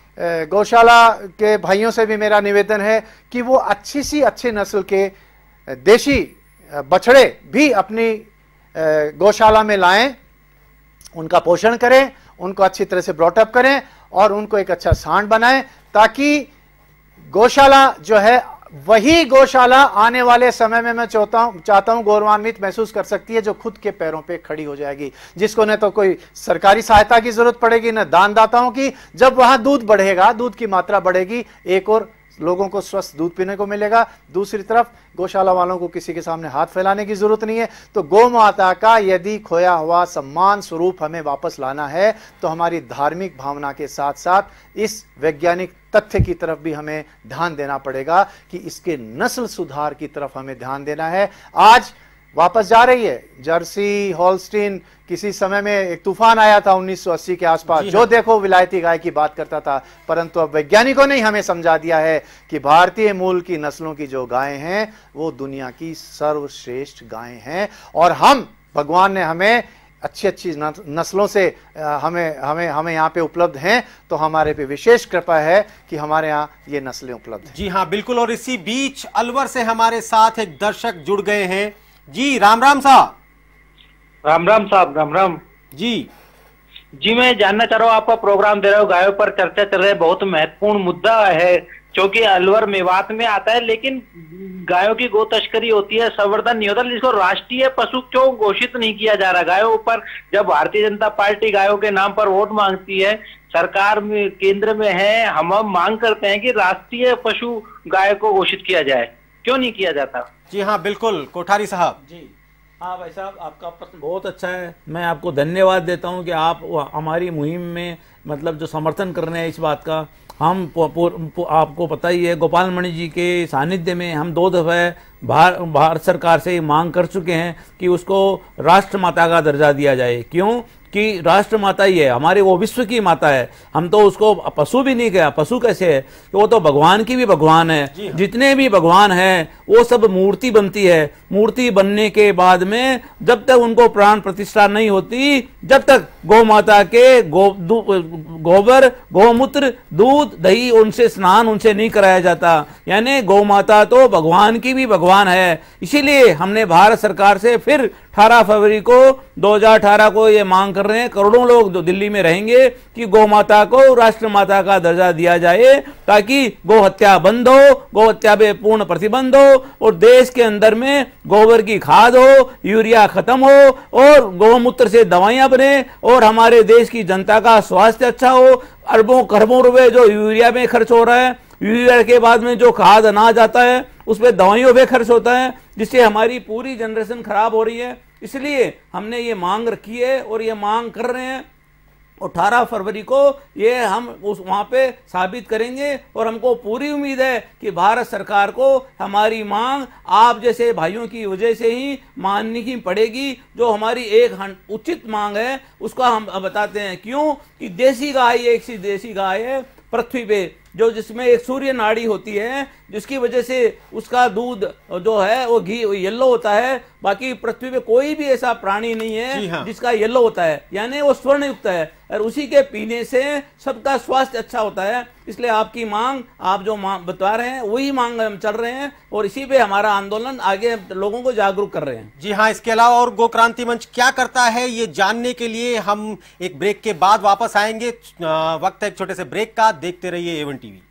गौशाला के भाइयों से भी मेरा निवेदन है कि वो अच्छी नस्ल के देशी बछड़े भी अपनी गौशाला में लाएं, उनका पोषण करें, उनको अच्छी तरह से ब्रॉटअप करें और उनको एक अच्छा सांड बनाएं, ताकि गौशाला जो है वही गौशाला आने वाले समय में मैं चाहता हूं गौरवान्वित महसूस कर सकती है, जो खुद के पैरों पे खड़ी हो जाएगी, जिसको न तो कोई सरकारी सहायता की जरूरत पड़ेगी, न दानदाताओं की। जब वहां दूध बढ़ेगा, दूध की मात्रा बढ़ेगी, एक और लोगों को स्वस्थ दूध पीने को मिलेगा, दूसरी तरफ गौशाला वालों को किसी के सामने हाथ फैलाने की जरूरत नहीं है। तो गौ माता का यदि खोया हुआ सम्मान स्वरूप हमें वापस लाना है तो हमारी धार्मिक भावना के साथ साथ इस वैज्ञानिक तथ्य की तरफ भी हमें ध्यान देना पड़ेगा कि इसके नस्ल सुधार की तरफ हमें ध्यान देना है। आज वापस जा रही है जर्सी, हॉल्स्टीन। किसी समय में एक तूफान आया था 1980 के आसपास, जो देखो विलायती गाय की बात करता था, परंतु अब वैज्ञानिकों ने हमें समझा दिया है कि भारतीय मूल की नस्लों की जो गायें हैं वो दुनिया की सर्वश्रेष्ठ गायें हैं। और हम, भगवान ने हमें अच्छी नस्लों से हमें यहाँ पे उपलब्ध हैं, तो हमारे पे विशेष कृपा है कि हमारे यहाँ ये नस्लें उपलब्ध हैं। जी हाँ, बिल्कुल। और इसी बीच अलवर से हमारे साथ एक दर्शक जुड़ गए हैं। जी राम राम साहब। राम राम साहब, राम राम जी। मैं जानना चाह रहा हूँ, आपका प्रोग्राम दे रहे हो, गायों पर चर्चा चल रही है, बहुत महत्वपूर्ण मुद्दा है क्योंकि अलवर मेवात में आता है, लेकिन गायों की गो तस्करी होती है, संवर्धन नहीं होता, जिसको राष्ट्रीय पशु क्यों घोषित नहीं किया जा रहा गायों पर। जब भारतीय जनता पार्टी गायों के नाम पर वोट मांगती है, सरकार में केंद्र में है, हम मांग करते हैं कि राष्ट्रीय पशु गाय को घोषित किया जाए, क्यों नहीं किया जाता? जी हाँ बिल्कुल, कोठारी साहब। जी हाँ भाई साहब, आपका प्रश्न बहुत अच्छा है। मैं आपको धन्यवाद देता हूँ कि आप हमारी मुहिम में मतलब जो समर्थन कर रहे हैं इस बात का। हम आपको पता ही है, गोपाल मणि जी के सानिध्य में हम 2 दफ़े भारत सरकार से मांग कर चुके हैं कि उसको राष्ट्रमाता का दर्जा दिया जाए। क्यों कि राष्ट्रमाता ही है हमारे, वो विश्व की माता है। हम तो उसको पशु भी नहीं कहा, पशु कैसे है, वो तो भगवान की भी भगवान है। जितने भी भगवान हैं वो सब मूर्ति बनती है। मूर्ति बनने के बाद में जब तक उनको प्राण प्रतिष्ठा नहीं होती, जब तक गौ माता के गोबर, गौमूत्र, दूध, दही, उनसे स्नान उनसे नहीं कराया जाता। यानी गौ माता तो भगवान की भी भगवान है। इसीलिए हमने भारत सरकार से फिर 18 फरवरी को 2018 को ये मांग कर रहे हैं, करोड़ों लोग जो दिल्ली में रहेंगे, कि गौ माता को राष्ट्रमाता का दर्जा दिया जाए, ताकि गौ हत्या बंद हो, गौ हत्या पे पूर्ण प्रतिबंध हो और देश के अंदर में गोबर की खाद हो, यूरिया खत्म हो और गौमूत्र से दवाइयां बने और हमारे देश की जनता का स्वास्थ्य अच्छा हो। अरबों खरबों रुपए जो यूरिया में खर्च हो रहा है, यूरिया के बाद में जो खाद अनाज आता है उस पर दवाइयों पे खर्च होता है, जिससे हमारी पूरी जनरेशन खराब हो रही है। इसलिए हमने ये मांग रखी है और ये मांग कर रहे हैं। 18 फरवरी को ये हम उस वहाँ पे साबित करेंगे और हमको पूरी उम्मीद है कि भारत सरकार को हमारी मांग आप जैसे भाइयों की वजह से ही माननी की पड़ेगी। जो हमारी एक उचित मांग है उसका हम बताते हैं। क्यों कि देसी गाय एक सी देसी गाय है पृथ्वी पे, जो जिसमें एक सूर्य नाड़ी होती है, जिसकी वजह से उसका दूध जो है वो घी येलो होता है। बाकी पृथ्वी पे कोई भी ऐसा प्राणी नहीं है जिसका येलो होता है, यानी वो स्वर्ण युक्त है, और उसी के पीने से सबका स्वास्थ्य अच्छा होता है। इसलिए आपकी मांग, आप जो बता रहे हैं वही मांग हम चल रहे हैं और इसी पे हमारा आंदोलन आगे लोगों को जागरूक कर रहे हैं। जी हाँ, इसके अलावा और गो क्रांति मंच क्या करता है ये जानने के लिए हम एक ब्रेक के बाद वापस आएंगे। वक्त है एक छोटे से ब्रेक का, देखते रहिए A1 टीवी।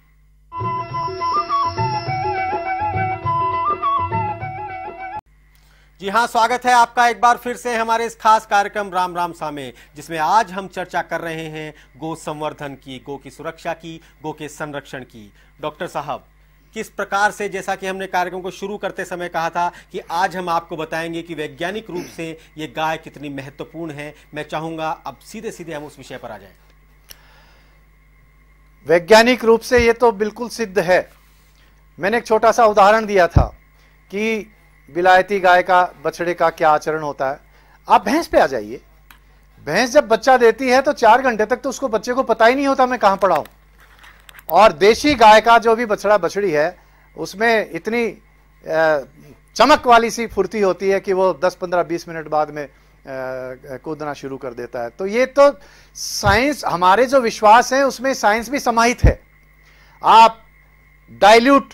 जी हाँ, स्वागत है आपका एक बार फिर से हमारे इस खास कार्यक्रम राम राम सा में, जिसमें आज हम चर्चा कर रहे हैं गो संवर्धन की, गो की सुरक्षा की, गो के संरक्षण की। डॉक्टर साहब, किस प्रकार से, जैसा कि हमने कार्यक्रम को शुरू करते समय कहा था कि आज हम आपको बताएंगे कि वैज्ञानिक रूप से ये गाय कितनी महत्वपूर्ण है, मैं चाहूंगा अब सीधे सीधे हम उस विषय पर आ जाएं। वैज्ञानिक रूप से ये तो बिल्कुल सिद्ध है। मैंने एक छोटा सा उदाहरण दिया था कि विलायती गाय का, बछड़े का क्या आचरण होता है। आप भैंस पे आ जाइए। भैंस जब बच्चा देती है तो 4 घंटे तक तो उसको, बच्चे को पता ही नहीं होता मैं कहां पड़ा हूं। और देशी गाय का जो भी बछड़ा बछड़ी है उसमें इतनी चमक वाली सी फुर्ती होती है कि वो 10, 15, 20 मिनट बाद में कूदना शुरू कर देता है। तो ये तो साइंस, हमारे जो विश्वास है उसमें साइंस भी समाहित है। आप डाइल्यूट,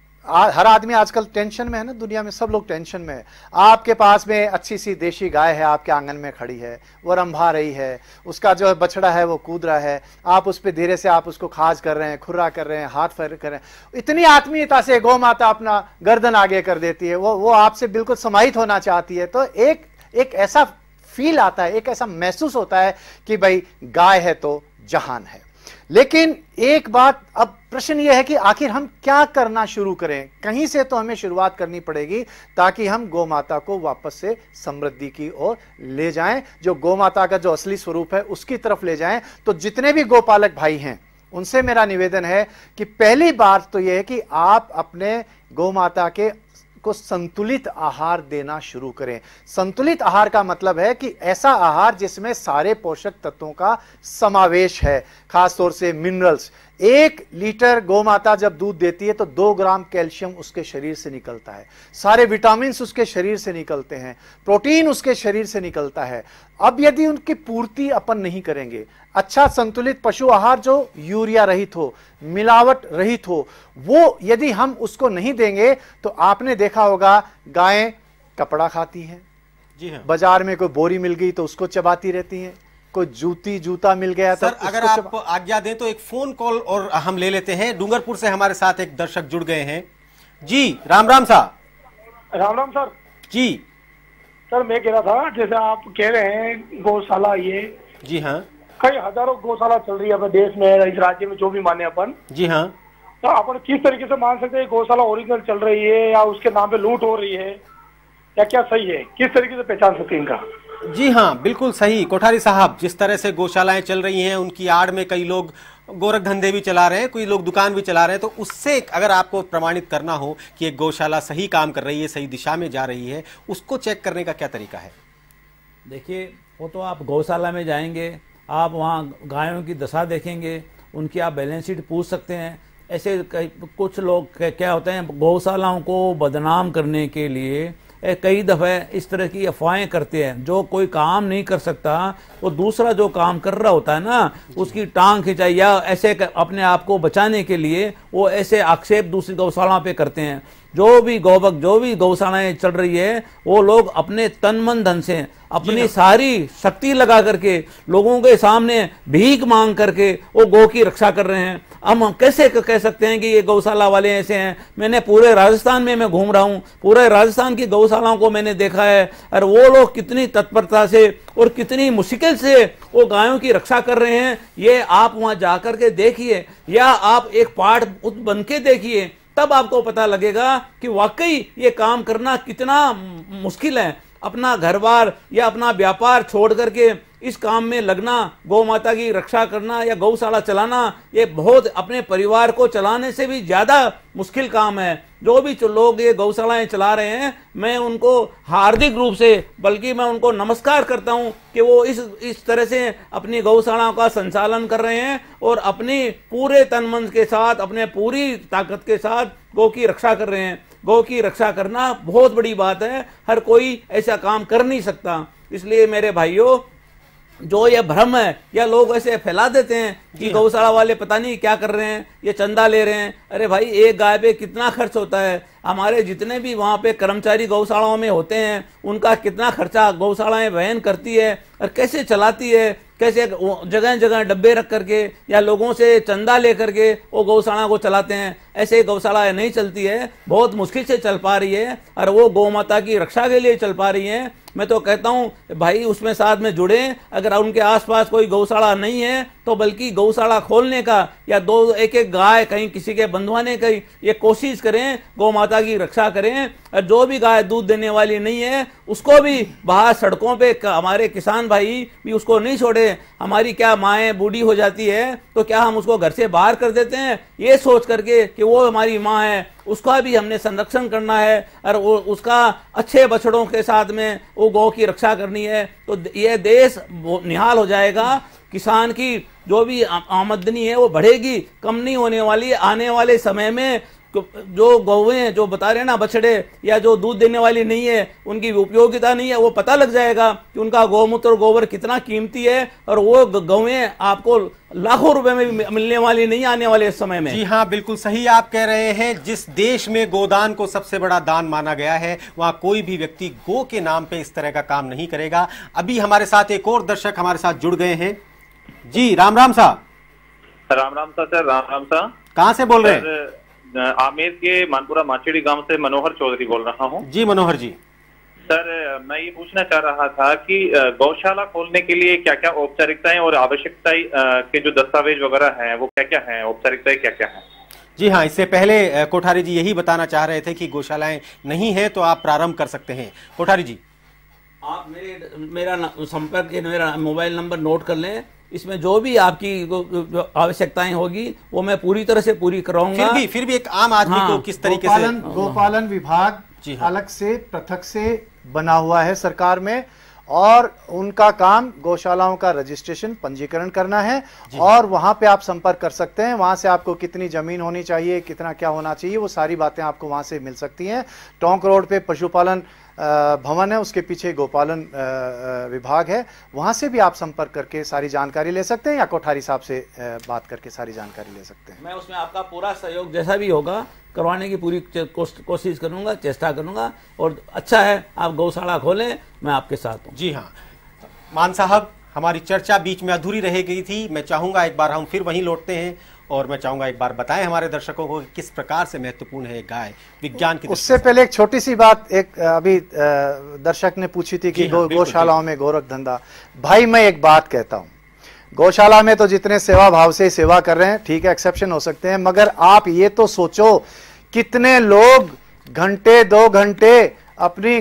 हर आदमी आजकल टेंशन में है ना, दुनिया में सब लोग टेंशन में है। आपके पास में अच्छी सी देशी गाय है, आपके आंगन में खड़ी है, वो रंभा रही है, उसका जो बछड़ा है वो कूद रहा है, आप उस पर धीरे से आप उसको खाज कर रहे हैं, खुर्रा कर रहे हैं, हाथ फेर कर रहे हैं। इतनी आत्मीयता से गौ माता अपना गर्दन आगे कर देती है, वो आपसे बिल्कुल समाहित होना चाहती है। तो एक ऐसा फील आता है, एक ऐसा महसूस होता है कि भाई गाय है तो जहान है। लेकिन एक बात, अब प्रश्न यह है कि आखिर हम क्या करना शुरू करें। कहीं से तो हमें शुरुआत करनी पड़ेगी ताकि हम गौ माता को वापस से समृद्धि की ओर ले जाएं, जो गौ माता का जो असली स्वरूप है उसकी तरफ ले जाएं। तो जितने भी गोपालक भाई हैं उनसे मेरा निवेदन है कि पहली बात तो यह है कि आप अपने गौ माता को संतुलित आहार देना शुरू करें। संतुलित आहार का मतलब है कि ऐसा आहार जिसमें सारे पोषक तत्वों का समावेश है, खासतौर से मिनरल्स। 1 लीटर गौमाता जब दूध देती है तो 2 ग्राम कैल्शियम उसके शरीर से निकलता है, सारे विटामिन उसके शरीर से निकलते हैं, प्रोटीन उसके शरीर से निकलता है। अब यदि उनकी पूर्ति अपन नहीं करेंगे, अच्छा संतुलित पशु आहार जो यूरिया रहित हो, मिलावट रहित हो, वो यदि हम उसको नहीं देंगे तो आपने देखा होगा गायें कपड़ा खाती हैं। जी हाँ। बाजार में कोई बोरी मिल गई तो उसको चबाती रहती हैं, कोई जूता मिल गया तो सर, अगर आप आज्ञा दें तो एक फोन कॉल और हम ले लेते हैं। डूंगरपुर से हमारे साथ एक दर्शक जुड़ गए हैं। जी राम राम साहब। राम राम सर। जी सर, मैं कह रहा था, जैसे आप कह रहे हैं गौशाला, ये जी हाँ, कई हजारों गौशाला चल रही है अपने देश में, इस राज्य में, जो भी माने अपन। जी हाँ। तो अपन किस तरीके से मान सकते हैं गौशाला ओरिजिनल चल रही है या उसके नाम पे लूट हो रही है, या क्या सही है, किस तरीके से पहचान सकते हैं इनका? जी हाँ, बिल्कुल सही कोठारी साहब। जिस तरह से गौशालाएं चल रही हैं उनकी आड़ में कई लोग गोरख धंधे भी चला रहे हैं, कोई लोग दुकान भी चला रहे हैं। तो उससे अगर आपको प्रमाणित करना हो कि एक गौशाला सही काम कर रही है, सही दिशा में जा रही है, उसको चेक करने का क्या तरीका है? देखिए, वो तो आप गौशाला में जाएंगे, आप वहाँ गायों की दशा देखेंगे, उनकी आप बैलेंस शीट पूछ सकते हैं। ऐसे कुछ लोग क्या होते हैं, गौशालाओं को बदनाम करने के लिए कई दफ़े इस तरह की अफवाहें करते हैं। जो कोई काम नहीं कर सकता, वो दूसरा जो काम कर रहा होता है ना, उसकी टांग खिंचाई या ऐसे अपने आप को बचाने के लिए वो ऐसे आक्षेप दूसरी गौशालाओं पे करते हैं। जो भी गौशालाएं चल रही है, वो लोग अपने तन मन धन से, अपनी सारी शक्ति लगा करके, लोगों के सामने भीख मांग करके वो गौ की रक्षा कर रहे हैं। हम कैसे कह सकते हैं कि ये गौशाला वाले ऐसे हैं? मैंने पूरे राजस्थान में मैं घूम रहा हूँ, पूरे राजस्थान की गौशालाओं को मैंने देखा है, और वो लोग कितनी तत्परता से और कितनी मुश्किल से वो गायों की रक्षा कर रहे हैं। ये आप वहां जाकर के देखिए, या आप एक पाठ बन के देखिए, तब आपको पता लगेगा कि वाकई ये काम करना कितना मुश्किल है। अपना घर बार या अपना व्यापार छोड़ करके इस काम में लगना, गौ माता की रक्षा करना या गौशाला चलाना, ये बहुत अपने परिवार को चलाने से भी ज्यादा मुश्किल काम है। जो भी लोग ये गौशालाएं चला रहे हैं, मैं उनको हार्दिक रूप से, बल्कि मैं उनको नमस्कार करता हूं कि वो इस तरह से अपनी गौशालाओं का संचालन कर रहे हैं और अपनी पूरे तन मन के साथ, अपने पूरी ताकत के साथ गौ की रक्षा कर रहे हैं। गौ की रक्षा करना बहुत बड़ी बात है, हर कोई ऐसा काम कर नहीं सकता। इसलिए मेरे भाइयों, जो ये भ्रम है या लोग ऐसे फैला देते हैं कि गौशाला वाले पता नहीं क्या कर रहे हैं, ये चंदा ले रहे हैं। अरे भाई, एक गाय पे कितना खर्च होता है? हमारे जितने भी वहाँ पे कर्मचारी गौशालाओं में होते हैं, उनका कितना खर्चा गौशालाएं वहन करती है और कैसे चलाती है, कैसे जगह जगह डब्बे रख करके या लोगों से चंदा लेकर के वो गौशाला को चलाते हैं। ऐसे गौशाला नहीं चलती है, बहुत मुश्किल से चल पा रही है और वो गौ माता की रक्षा के लिए चल पा रही है। मैं तो कहता हूं भाई उसमें साथ में जुड़े। अगर उनके आसपास कोई गौशाला नहीं है तो बल्कि गौशाला खोलने का या एक एक गाय कहीं किसी के बंधवाने की ये कोशिश करें, गौ माता की रक्षा करें। और जो भी गाय दूध देने वाली नहीं है उसको भी बाहर सड़कों पे हमारे किसान भाई भी उसको नहीं छोड़े। हमारी क्या माएँ बूढ़ी हो जाती है तो क्या हम उसको घर से बाहर कर देते हैं ये सोच करके कि वो हमारी माँ है, उसका भी हमने संरक्षण करना है और वो उसका अच्छे बछड़ों के साथ में वो गौ की रक्षा करनी है। तो ये देश निहाल हो जाएगा। किसान की जो भी आमदनी है वो बढ़ेगी, कम नहीं होने वाली। आने वाले समय में जो गौएं जो बता रहे हैं ना बछड़े या जो दूध देने वाली नहीं है उनकी उपयोगिता नहीं है, वो पता लग जाएगा कि उनका गौमूत्र गोबर कितना कीमती है और वो गौएं आपको लाखों रुपए में भी मिलने वाली नहीं आने वाले समय में। जी हाँ, बिल्कुल सही आप कह रहे हैं। जिस देश में गोदान को सबसे बड़ा दान माना गया है वहां कोई भी व्यक्ति गो के नाम पे इस तरह का काम नहीं करेगा। अभी हमारे साथ एक और दर्शक हमारे साथ जुड़ गए हैं। जी राम राम सा। राम राम सा सर, राम राम सा। कहाँ से बोल रहे हैं? आमेर के मानपुरा माचेड़ी गांव से मनोहर चौधरी बोल रहा हूं। जी मनोहर जी। सर मैं ये पूछना चाह रहा था कि गौशाला खोलने के लिए क्या क्या औपचारिकताएं और आवश्यकताएं के जो दस्तावेज वगैरह हैं वो क्या क्या हैं, औपचारिकताएं क्या क्या हैं? जी हाँ, इससे पहले कोठारी जी यही बताना चाह रहे थे कि गौशालाएं नहीं है तो आप प्रारंभ कर सकते हैं। कोठारी जी आप मेरा संपर्क मेरा मोबाइल नंबर नोट कर लें। इसमें जो भी आपकी आवश्यकताएं होगी वो मैं पूरी तरह से पूरी कराऊंगा। फिर भी एक आम आदमी को किस तरीके से गोपालन विभाग अलग से पृथक से बना हुआ है सरकार में और उनका काम गौशालाओं का रजिस्ट्रेशन पंजीकरण करना है और वहां पे आप संपर्क कर सकते हैं। वहां से आपको कितनी जमीन होनी चाहिए, कितना क्या होना चाहिए, वो सारी बातें आपको वहां से मिल सकती हैं। टोंक रोड पे पशुपालन भवन है, उसके पीछे गोपालन विभाग है, वहां से भी आप संपर्क करके सारी जानकारी ले सकते हैं या कोठारी साहब से बात करके सारी जानकारी ले सकते हैं। मैं उसमें आपका पूरा सहयोग जैसा भी होगा करवाने की पूरी कोशिश करूंगा, चेष्टा करूंगा। और अच्छा है आप गौशाला खोलें, मैं आपके साथ हूँ। जी हाँ मान साहब, हमारी चर्चा बीच में अधूरी रह गई थी। मैं चाहूंगा एक बार हम फिर वहीं लौटते हैं और मैं चाहूंगा एक बार बताएं हमारे दर्शकों को किस प्रकार से महत्वपूर्ण है गाय विज्ञान की। उससे पहले एक छोटी सी बात, एक अभी दर्शक ने पूछी थी कि गौशालाओं में गोरख धंधा। भाई मैं एक बात कहता हूं, गौशाला में तो जितने सेवा भाव से सेवा कर रहे हैं ठीक है, एक्सेप्शन हो सकते हैं, मगर आप ये तो सोचो कितने लोग घंटे 2 घंटे अपनी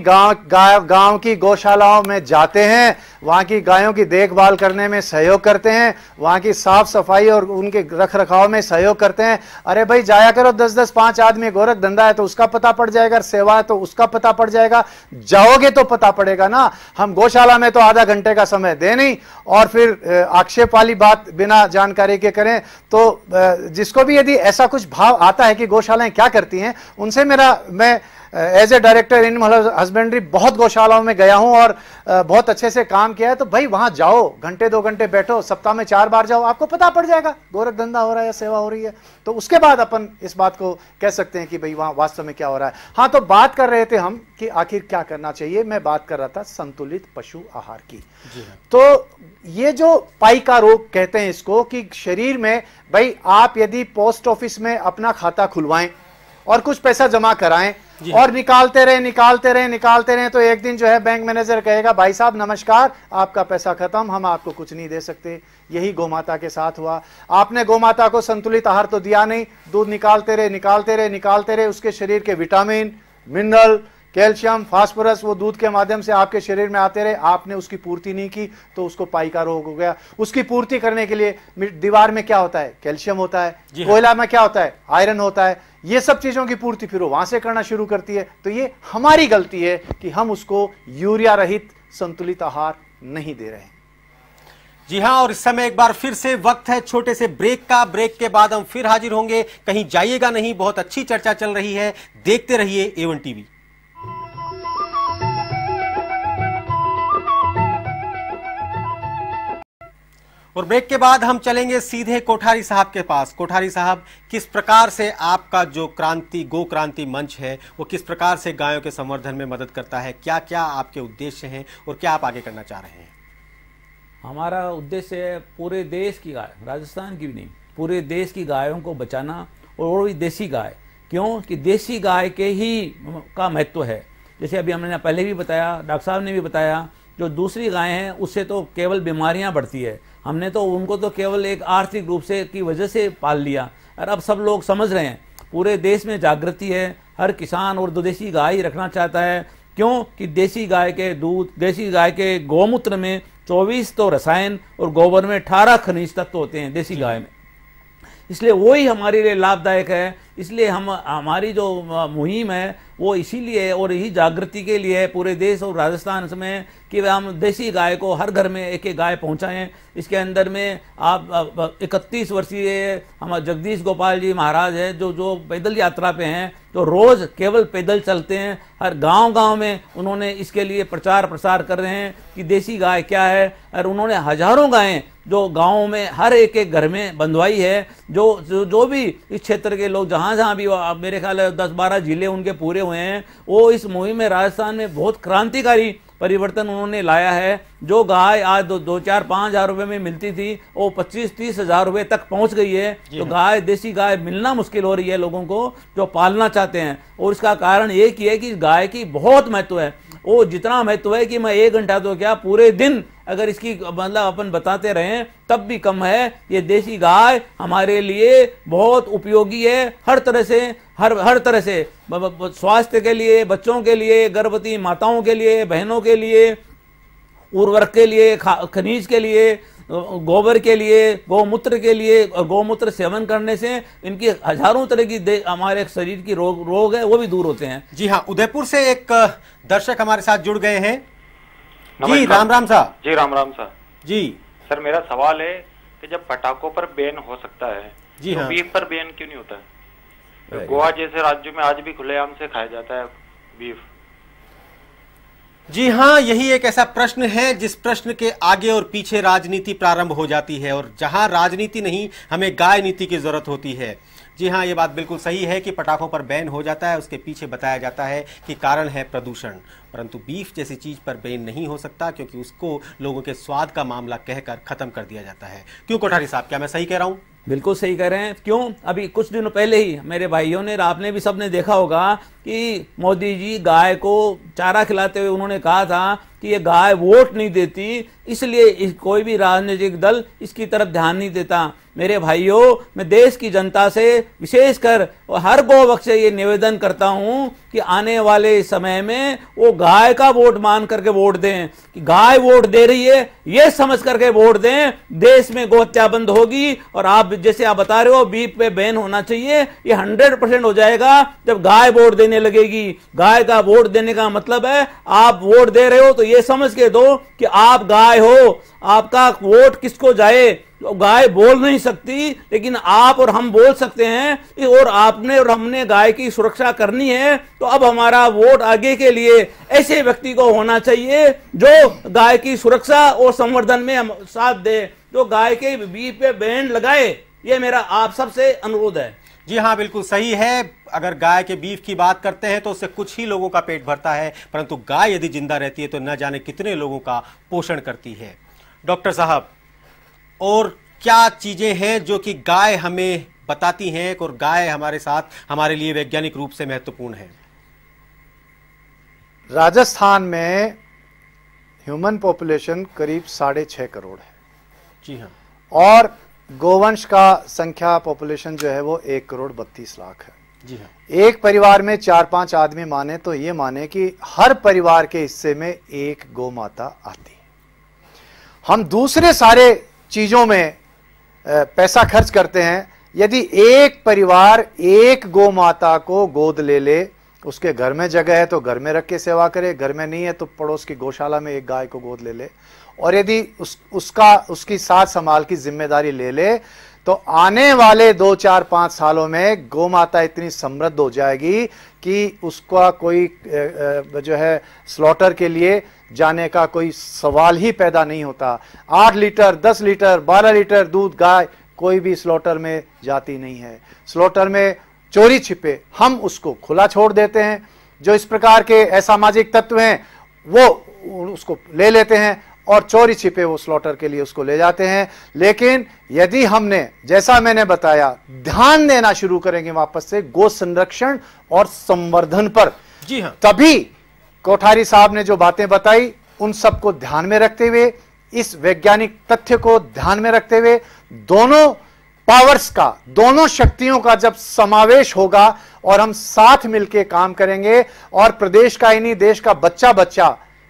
गांव की गौशालाओं में जाते हैं, वहां की गायों की देखभाल करने में सहयोग करते हैं, वहां की साफ सफाई और उनके रख रखाव में सहयोग करते हैं। अरे भाई जाया करो, 10-10 5 आदमी, गोरख धंधा है तो उसका पता पड़ जाएगा, सेवा है तो उसका पता पड़ जाएगा, जाओगे तो पता पड़ेगा ना। हम गौशाला में तो आधा घंटे का समय दे नहीं और फिर आक्षेप वाली बात बिना जानकारी के करें। तो जिसको भी यदि ऐसा कुछ भाव आता है कि गौशालाएं क्या करती हैं, उनसे मैं as a director animal husbandry बहुत गौशालाओं में गया हूं और बहुत अच्छे से काम किया है। तो भाई वहां जाओ, घंटे 2 घंटे बैठो, सप्ताह में 4 बार जाओ, आपको पता पड़ जाएगा गोरख धंधा हो रहा है या सेवा हो रही है। तो उसके बाद अपन इस बात को कह सकते हैं कि भाई वहां वास्तव में क्या हो रहा है। हाँ, तो बात कर रहे थे हम कि आखिर क्या करना चाहिए। मैं बात कर रहा था संतुलित पशु आहार की। तो ये जो पाई का रोग कहते हैं इसको, कि शरीर में भाई आप यदि पोस्ट ऑफिस में अपना खाता खुलवाएं और कुछ पैसा जमा कराएं और निकालते रहे तो एक दिन जो है बैंक मैनेजर कहेगा भाई साहब नमस्कार, आपका पैसा खत्म, हम आपको कुछ नहीं दे सकते। यही गोमाता के साथ हुआ। आपने गोमाता को संतुलित आहार तो दिया नहीं, दूध निकालते रहे, उसके शरीर के विटामिन, मिनरल, कैल्शियम, फास्फोरस वो दूध के माध्यम से आपके शरीर में आते रहे, आपने उसकी पूर्ति नहीं की तो उसको पाई का रोग हो गया। उसकी पूर्ति करने के लिए दीवार में क्या होता है, कैल्शियम होता है, कोयला में क्या होता है, आयरन होता है, ये सब चीजों की पूर्ति फिर वहां से करना शुरू करती है। तो ये हमारी गलती है कि हम उसको यूरिया रहित संतुलित आहार नहीं दे रहे हैं। जी हाँ, और इस समय एक बार फिर से वक्त है छोटे से ब्रेक का। ब्रेक के बाद हम फिर हाजिर होंगे, कहीं जाइएगा नहीं, बहुत अच्छी चर्चा चल रही है, देखते रहिए A1 टीवी। और ब्रेक के बाद हम चलेंगे सीधे कोठारी साहब के पास। कोठारी साहब, किस प्रकार से आपका जो गो क्रांति मंच है वो किस प्रकार से गायों के संवर्धन में मदद करता है, क्या क्या आपके उद्देश्य हैं और क्या आप आगे करना चाह रहे हैं? हमारा उद्देश्य है पूरे देश की गाय, राजस्थान की भी नहीं, पूरे देश की गायों को बचाना, और वो भी देसी गाय। क्यों कि देसी गाय के ही का महत्व है। जैसे अभी हमने पहले भी बताया, डॉक्टर साहब ने भी बताया, जो दूसरी गाय हैं उससे तो केवल बीमारियां बढ़ती है। हमने तो उनको तो केवल एक आर्थिक रूप से की वजह से पाल लिया, और अब सब लोग समझ रहे हैं, पूरे देश में जागृति है, हर किसान और देसी गाय ही रखना चाहता है। क्यों कि देसी गाय के दूध, देसी गाय के गौमूत्र में 24 तो रसायन और गोबर में 18 खनिज तत्व होते हैं देसी गाय में, इसलिए वही हमारे लिए लाभदायक है। इसलिए हमारी जो मुहिम है वो इसीलिए और यही जागृति के लिए है पूरे देश और राजस्थान में कि हम देसी गाय को हर घर में एक एक गाय पहुंचाएं। इसके अंदर में आप 31 वर्षीय हमारे जगदीश गोपाल जी महाराज है जो पैदल यात्रा पे हैं, तो रोज केवल पैदल चलते हैं, हर गांव-गांव में उन्होंने इसके लिए प्रचार प्रसार कर रहे हैं कि देसी गाय क्या है, और उन्होंने हजारों गायें जो गाँव में हर एक एक घर में बंधवाई है। जो भी इस क्षेत्र के लोग जहाँ भी मेरे ख्याल है 10-12 जिले उनके पूरे हुए हैं, वो इस मुहिम में राजस्थान में बहुत क्रांतिकारी परिवर्तन उन्होंने लाया है। जो गाय आज 2-4-5 हज़ार रुपये में मिलती थी वो 25-30 हज़ार रुपये तक पहुंच गई है। तो गाय, देसी गाय मिलना मुश्किल हो रही है लोगों को जो पालना चाहते हैं, और इसका कारण एक ही है कि गाय की बहुत महत्व है। वो जितना महत्व है कि मैं 1 घंटा तो क्या पूरे दिन अगर इसकी मतलब अपन बताते रहें तब भी कम है। ये देसी गाय हमारे लिए बहुत उपयोगी है, हर तरह से, हर तरह से, स्वास्थ्य के लिए, बच्चों के लिए, गर्भवती माताओं के लिए, बहनों के लिए, उर्वरक के लिए, खनिज के लिए, गोबर के लिए, गौमूत्र के लिए, और गौमूत्र सेवन करने से इनकी हजारों तरह की हमारे शरीर की रोग है वो भी दूर होते हैं। जी हाँ, उदयपुर से एक दर्शक हमारे साथ जुड़ गए हैं। जी राम राम साहब। जी राम राम साहब। जी सर, मेरा सवाल है कि जब पटाखों पर बैन हो सकता है जी तो हाँ, बीफ पर बैन क्यों नहीं होता है? गोवा जैसे राज्यों में आज भी खुलेआम से खाया जाता है बीफ। जी हाँ, यही एक ऐसा प्रश्न है जिस प्रश्न के आगे और पीछे राजनीति प्रारंभ हो जाती है, और जहां राजनीति नहीं, हमें गाय नीति की जरूरत होती है। जी हाँ, ये बात बिल्कुल सही है कि पटाखों पर बैन हो जाता है, उसके पीछे बताया जाता है कि कारण है प्रदूषण, परंतु बीफ जैसी चीज पर बैन नहीं हो सकता क्योंकि उसको लोगों के स्वाद का मामला कहकर खत्म कर दिया जाता है। क्यों कोठारी साहब, क्या मैं सही कह रहा हूँ? बिल्कुल सही कह रहे हैं। क्यों, अभी कुछ दिनों पहले ही मेरे भाइयों ने, आपने भी सबने देखा होगा कि मोदी जी गाय को चारा खिलाते हुए उन्होंने कहा था कि ये गाय वोट नहीं देती, इसलिए कोई भी राजनीतिक दल इसकी तरफ ध्यान नहीं देता। मेरे भाइयों, मैं देश की जनता से विशेषकर हर गोवक्ष से ये निवेदन करता हूं कि आने वाले समय में वो गाय का वोट मान करके वोट दें, कि गाय वोट दे रही है ये समझ करके वोट दें। देश में गोहत्या बंद होगी, और आप जैसे आप बता रहे हो बीफ पे बैन होना चाहिए, ये 100% हो जाएगा जब गाय वोट देने लगेगी। गाय का वोट देने का मतलब है आप वोट दे रहे हो तो ये समझ के दो कि आप गाय हो, आपका वोट किसको जाए। तो गाय बोल नहीं सकती, लेकिन आप और हम बोल सकते हैं, और आपने और हमने गाय की सुरक्षा करनी है। तो अब हमारा वोट आगे के लिए ऐसे व्यक्ति को होना चाहिए जो गाय की सुरक्षा और संवर्धन में साथ दे, जो गाय के बीफ पे बैन लगाए। ये मेरा आप सबसे अनुरोध है। जी हाँ, बिल्कुल सही है। अगर गाय के बीफ की बात करते हैं तो उससे कुछ ही लोगों का पेट भरता है, परंतु गाय यदि जिंदा रहती है तो न जाने कितने लोगों का पोषण करती है। डॉक्टर साहब, और क्या चीजें हैं जो कि गाय हमें बताती हैं और गाय हमारे साथ, हमारे लिए वैज्ञानिक रूप से महत्वपूर्ण है? राजस्थान में ह्यूमन पॉपुलेशन करीब 6.5 करोड़ है। जी हाँ, और गोवंश का संख्या पॉपुलेशन जो है वो 1,32,00,000 है। जी हाँ, एक परिवार में 4-5 आदमी माने तो ये माने कि हर परिवार के हिस्से में एक गौ माता आती है। हम दूसरे सारे चीजों में पैसा खर्च करते हैं। यदि एक परिवार एक गौ माता को गोद ले ले, उसके घर में जगह है तो घर में रख के सेवा करे, घर में नहीं है तो पड़ोस की गौशाला में एक गाय को गोद ले ले, और यदि उसकी साथ संभाल की जिम्मेदारी ले ले, तो आने वाले 2-4-5 सालों में गौ माता इतनी समृद्ध हो जाएगी कि उसका कोई जो है स्लॉटर के लिए जाने का कोई सवाल ही पैदा नहीं होता। 8 लीटर, 10 लीटर, 12 लीटर दूध गाय कोई भी स्लॉटर में जाती नहीं है। स्लॉटर में चोरी छिपे हम उसको खुला छोड़ देते हैं। जो इस प्रकार के असामाजिक तत्व हैं वो उसको ले लेते हैं और चोरी छिपे वो स्लॉटर के लिए उसको ले जाते हैं। लेकिन यदि हमने, जैसा मैंने बताया, ध्यान देना शुरू करेंगे वापस से गो संरक्षण और संवर्धन पर, जी हाँ, तभी कोठारी साहब ने जो बातें बताई उन सबको ध्यान में रखते हुए, इस वैज्ञानिक तथ्य को ध्यान में रखते हुए, दोनों पावर्स का, दोनों शक्तियों का जब समावेश होगा और हम साथ मिलकर काम करेंगे और प्रदेश का ही नहीं देश का बच्चा बच्चा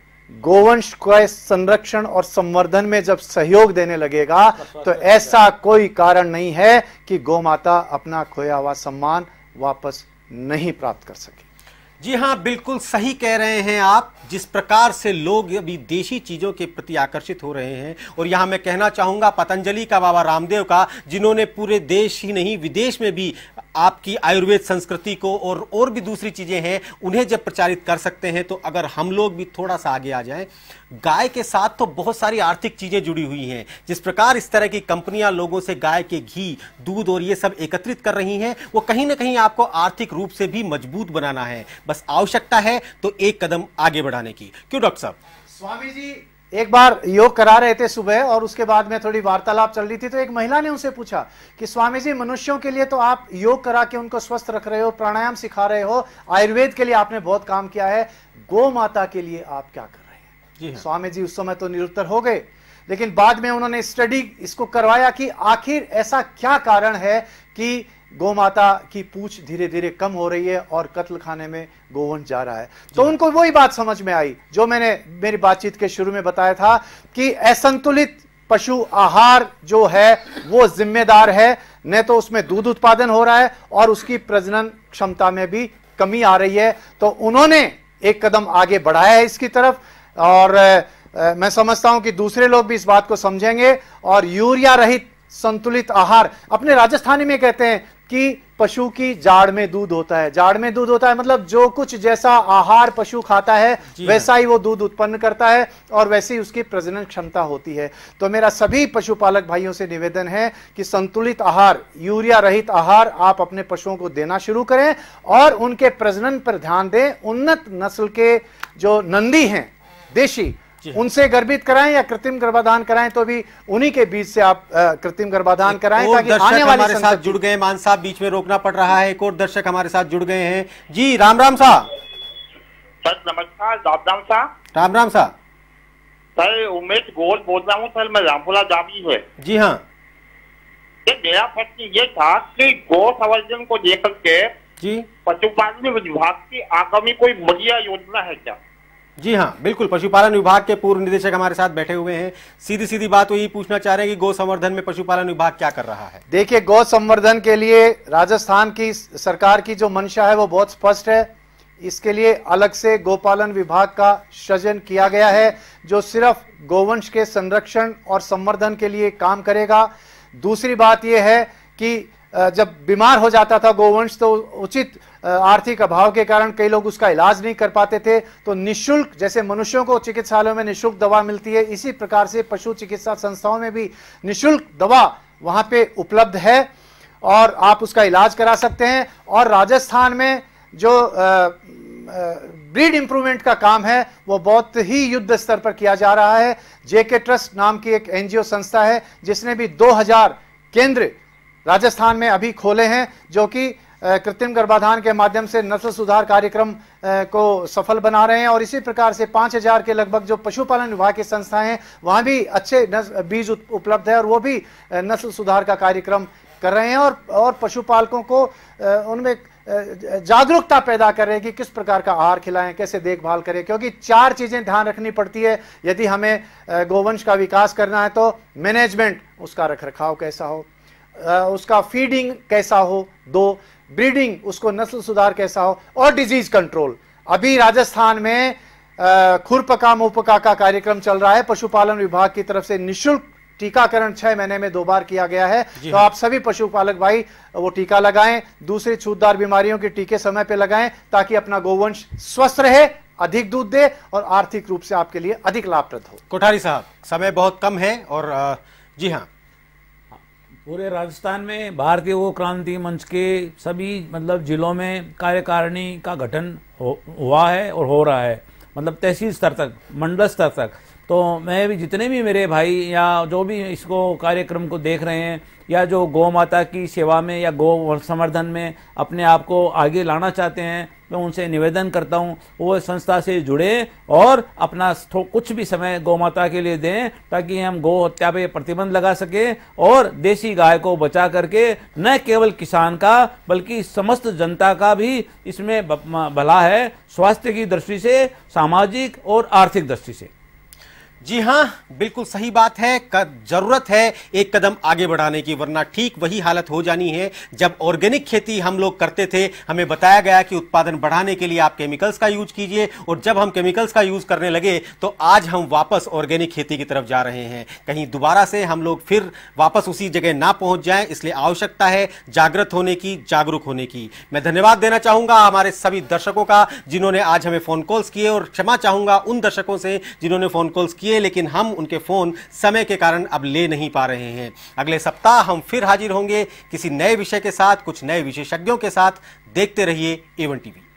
गोवंश के संरक्षण और संवर्धन में जब सहयोग देने लगेगा तो ऐसा कोई कारण नहीं है कि गोमाता अपना खोया हुआ सम्मान वापस नहीं प्राप्त कर सके। जी हाँ, बिल्कुल सही कह रहे हैं आप। जिस प्रकार से लोग अभी देशी चीजों के प्रति आकर्षित हो रहे हैं, और यहां मैं कहना चाहूंगा पतंजलि का, बाबा रामदेव का, जिन्होंने पूरे देश ही नहीं विदेश में भी आपकी आयुर्वेद संस्कृति को और भी दूसरी चीजें हैं उन्हें जब प्रचारित कर सकते हैं, तो अगर हम लोग भी थोड़ा सा आगे आ जाएं, गाय के साथ तो बहुत सारी आर्थिक चीजें जुड़ी हुई हैं। जिस प्रकार इस तरह की कंपनियां लोगों से गाय के घी, दूध और ये सब एकत्रित कर रही हैं, वो कहीं ना कहीं आपको आर्थिक रूप से भी मजबूत बनाना है। बस आवश्यकता है तो एक कदम आगे बढ़ाने की। क्यों डॉक्टर साहब? स्वामी जी एक बार योग करा रहे थे सुबह और उसके बाद में थोड़ी वार्तालाप चल रही थी, तो एक महिला ने उनसे पूछा कि स्वामी जी, मनुष्यों के लिए तो आप योग करा के उनको स्वस्थ रख रहे हो, प्राणायाम सिखा रहे हो, आयुर्वेद के लिए आपने बहुत काम किया है, गौ माता के लिए आप क्या कर रहे हैं? जी हाँ। स्वामी जी उस समय तो निरुत्तर हो गए, लेकिन बाद में उन्होंने स्टडी इसको करवाया कि आखिर ऐसा क्या कारण है कि गौ माता की पूंछ धीरे धीरे कम हो रही है और कत्ल खाने में गोवंश जा रहा है। तो उनको वही बात समझ में आई जो मैंने मेरी बातचीत के शुरू में बताया था कि असंतुलित पशु आहार जो है वो जिम्मेदार है, न तो उसमें दूध उत्पादन हो रहा है और उसकी प्रजनन क्षमता में भी कमी आ रही है। तो उन्होंने एक कदम आगे बढ़ाया है इसकी तरफ, और मैं समझता हूं कि दूसरे लोग भी इस बात को समझेंगे और यूरिया रहित संतुलित आहार, अपने राजस्थानी में कहते हैं कि पशु की जाड़ में दूध होता है। जाड़ में दूध होता है मतलब जो कुछ जैसा आहार पशु खाता है वैसा ही वो दूध उत्पन्न करता है और वैसी उसकी प्रजनन क्षमता होती है। तो मेरा सभी पशुपालक भाइयों से निवेदन है कि संतुलित आहार, यूरिया रहित आहार आप अपने पशुओं को देना शुरू करें और उनके प्रजनन पर ध्यान दें। उन्नत नस्ल के जो नंदी हैं देशी, उनसे गर्भित कराएं या कृत्रिम गर्भाधान कराएं, तो भी उन्हीं के बीच से आप कृत्रिम गर्भाधान कराएं ताकि आने वाले हमारे साथ जुड़ गए। मान साहब बीच में रोकना पड़ रहा है, एक और दर्शक हमारे साथ जुड़ गए हैं। जी राम राम साहब। सर नमस्कार। राम राम साहब। राम राम साहब। सर उमेश गोल बोल रहा हूँ सर, मैं रामपुरा जामी है। जी हाँ। मेरा प्रश्न ये था कि गौ संवर्धन को लेकर के जी पशुपालन विभाग की आगामी कोई बढ़िया योजना है क्या? जी हाँ, बिल्कुल। पशुपालन विभाग के पूर्व निदेशक हमारे साथ बैठे हुए हैं। सीधी सीधी बात वही पूछना चाह रहे हैं कि गौ संवर्धन में पशुपालन विभाग क्या कर रहा है? देखिए, गौ संवर्धन के लिए राजस्थान की सरकार की जो मंशा है वो बहुत स्पष्ट है। इसके लिए अलग से गोपालन विभाग का सृजन किया गया है जो सिर्फ गोवंश के संरक्षण और संवर्धन के लिए काम करेगा। दूसरी बात यह है कि जब बीमार हो जाता था गोवंश तो उचित आर्थिक अभाव के कारण कई लोग उसका इलाज नहीं कर पाते थे, तो निःशुल्क, जैसे मनुष्यों को चिकित्सालयों में निःशुल्क दवा मिलती है, इसी प्रकार से पशु चिकित्सा संस्थाओं में भी निःशुल्क दवा वहां पे उपलब्ध है और आप उसका इलाज करा सकते हैं। और राजस्थान में जो ब्रीड इंप्रूवमेंट का काम है वो बहुत ही युद्ध स्तर पर किया जा रहा है। जेके ट्रस्ट नाम की एक एनजीओ संस्था है जिसने भी 2000 केंद्र राजस्थान में अभी खोले हैं जो कि कृत्रिम गर्भाधान के माध्यम से नस्ल सुधार कार्यक्रम को सफल बना रहे हैं। और इसी प्रकार से 5000 के लगभग जो पशुपालन विभाग की संस्थाएं हैं वहां भी अच्छे बीज उपलब्ध है और वो भी नस्ल सुधार का कार्यक्रम कर रहे हैं और पशुपालकों को उनमें जागरूकता पैदा कर रहे हैं कि किस प्रकार का आहार खिलाएं, कैसे देखभाल करें, क्योंकि 4 चीजें ध्यान रखनी पड़ती है यदि हमें गोवंश का विकास करना है। तो मैनेजमेंट, उसका रखरखाव कैसा हो, उसका फीडिंग कैसा हो, 2 ब्रीडिंग, उसको नस्ल सुधार कैसा हो, और डिजीज कंट्रोल। अभी राजस्थान में खुरपका मुहपका का कार्यक्रम चल रहा है। पशुपालन विभाग की तरफ से निःशुल्क टीकाकरण 6 महीने में 2 बार किया गया है। तो आप सभी पशुपालक भाई वो टीका लगाएं, दूसरी छूतदार बीमारियों के टीके समय पे लगाएं ताकि अपना गोवंश स्वस्थ रहे, अधिक दूध दे और आर्थिक रूप से आपके लिए अधिक लाभप्रद हो। कोठारी साहब, समय बहुत कम है और जी हाँ, पूरे राजस्थान में भारतीय गो क्रांति मंच के सभी मतलब जिलों में कार्यकारिणी का गठन हुआ है और हो रहा है, मतलब तहसील स्तर तक, मंडल स्तर तक। तो मैं भी, जितने भी मेरे भाई या जो भी इसको कार्यक्रम को देख रहे हैं या जो गौ माता की सेवा में या गौ संवर्धन में अपने आप को आगे लाना चाहते हैं, मैं उनसे निवेदन करता हूं वो संस्था से जुड़े और अपना कुछ भी समय गौ माता के लिए दें, ताकि हम गौ हत्या पे प्रतिबंध लगा सके और देसी गाय को बचा करके न केवल किसान का बल्कि समस्त जनता का भी इसमें भला है, स्वास्थ्य की दृष्टि से, सामाजिक और आर्थिक दृष्टि से। जी हाँ, बिल्कुल सही बात है। जरूरत है एक कदम आगे बढ़ाने की, वरना ठीक वही हालत हो जानी है। जब ऑर्गेनिक खेती हम लोग करते थे, हमें बताया गया कि उत्पादन बढ़ाने के लिए आप केमिकल्स का यूज कीजिए, और जब हम केमिकल्स का यूज करने लगे तो आज हम वापस ऑर्गेनिक खेती की तरफ जा रहे हैं। कहीं दोबारा से हम लोग फिर वापस उसी जगह ना पहुंच जाएं, इसलिए आवश्यकता है जागृत होने की, जागरूक होने की। मैं धन्यवाद देना चाहूंगा हमारे सभी दर्शकों का जिन्होंने आज हमें फोन कॉल्स किए, और क्षमा चाहूंगा उन दर्शकों से जिन्होंने फोन कॉल्स किए लेकिन हम उनके फोन समय के कारण अब ले नहीं पा रहे हैं। अगले सप्ताह हम फिर हाजिर होंगे किसी नए विषय के साथ, कुछ नए विशेषज्ञों के साथ। देखते रहिए A1 TV।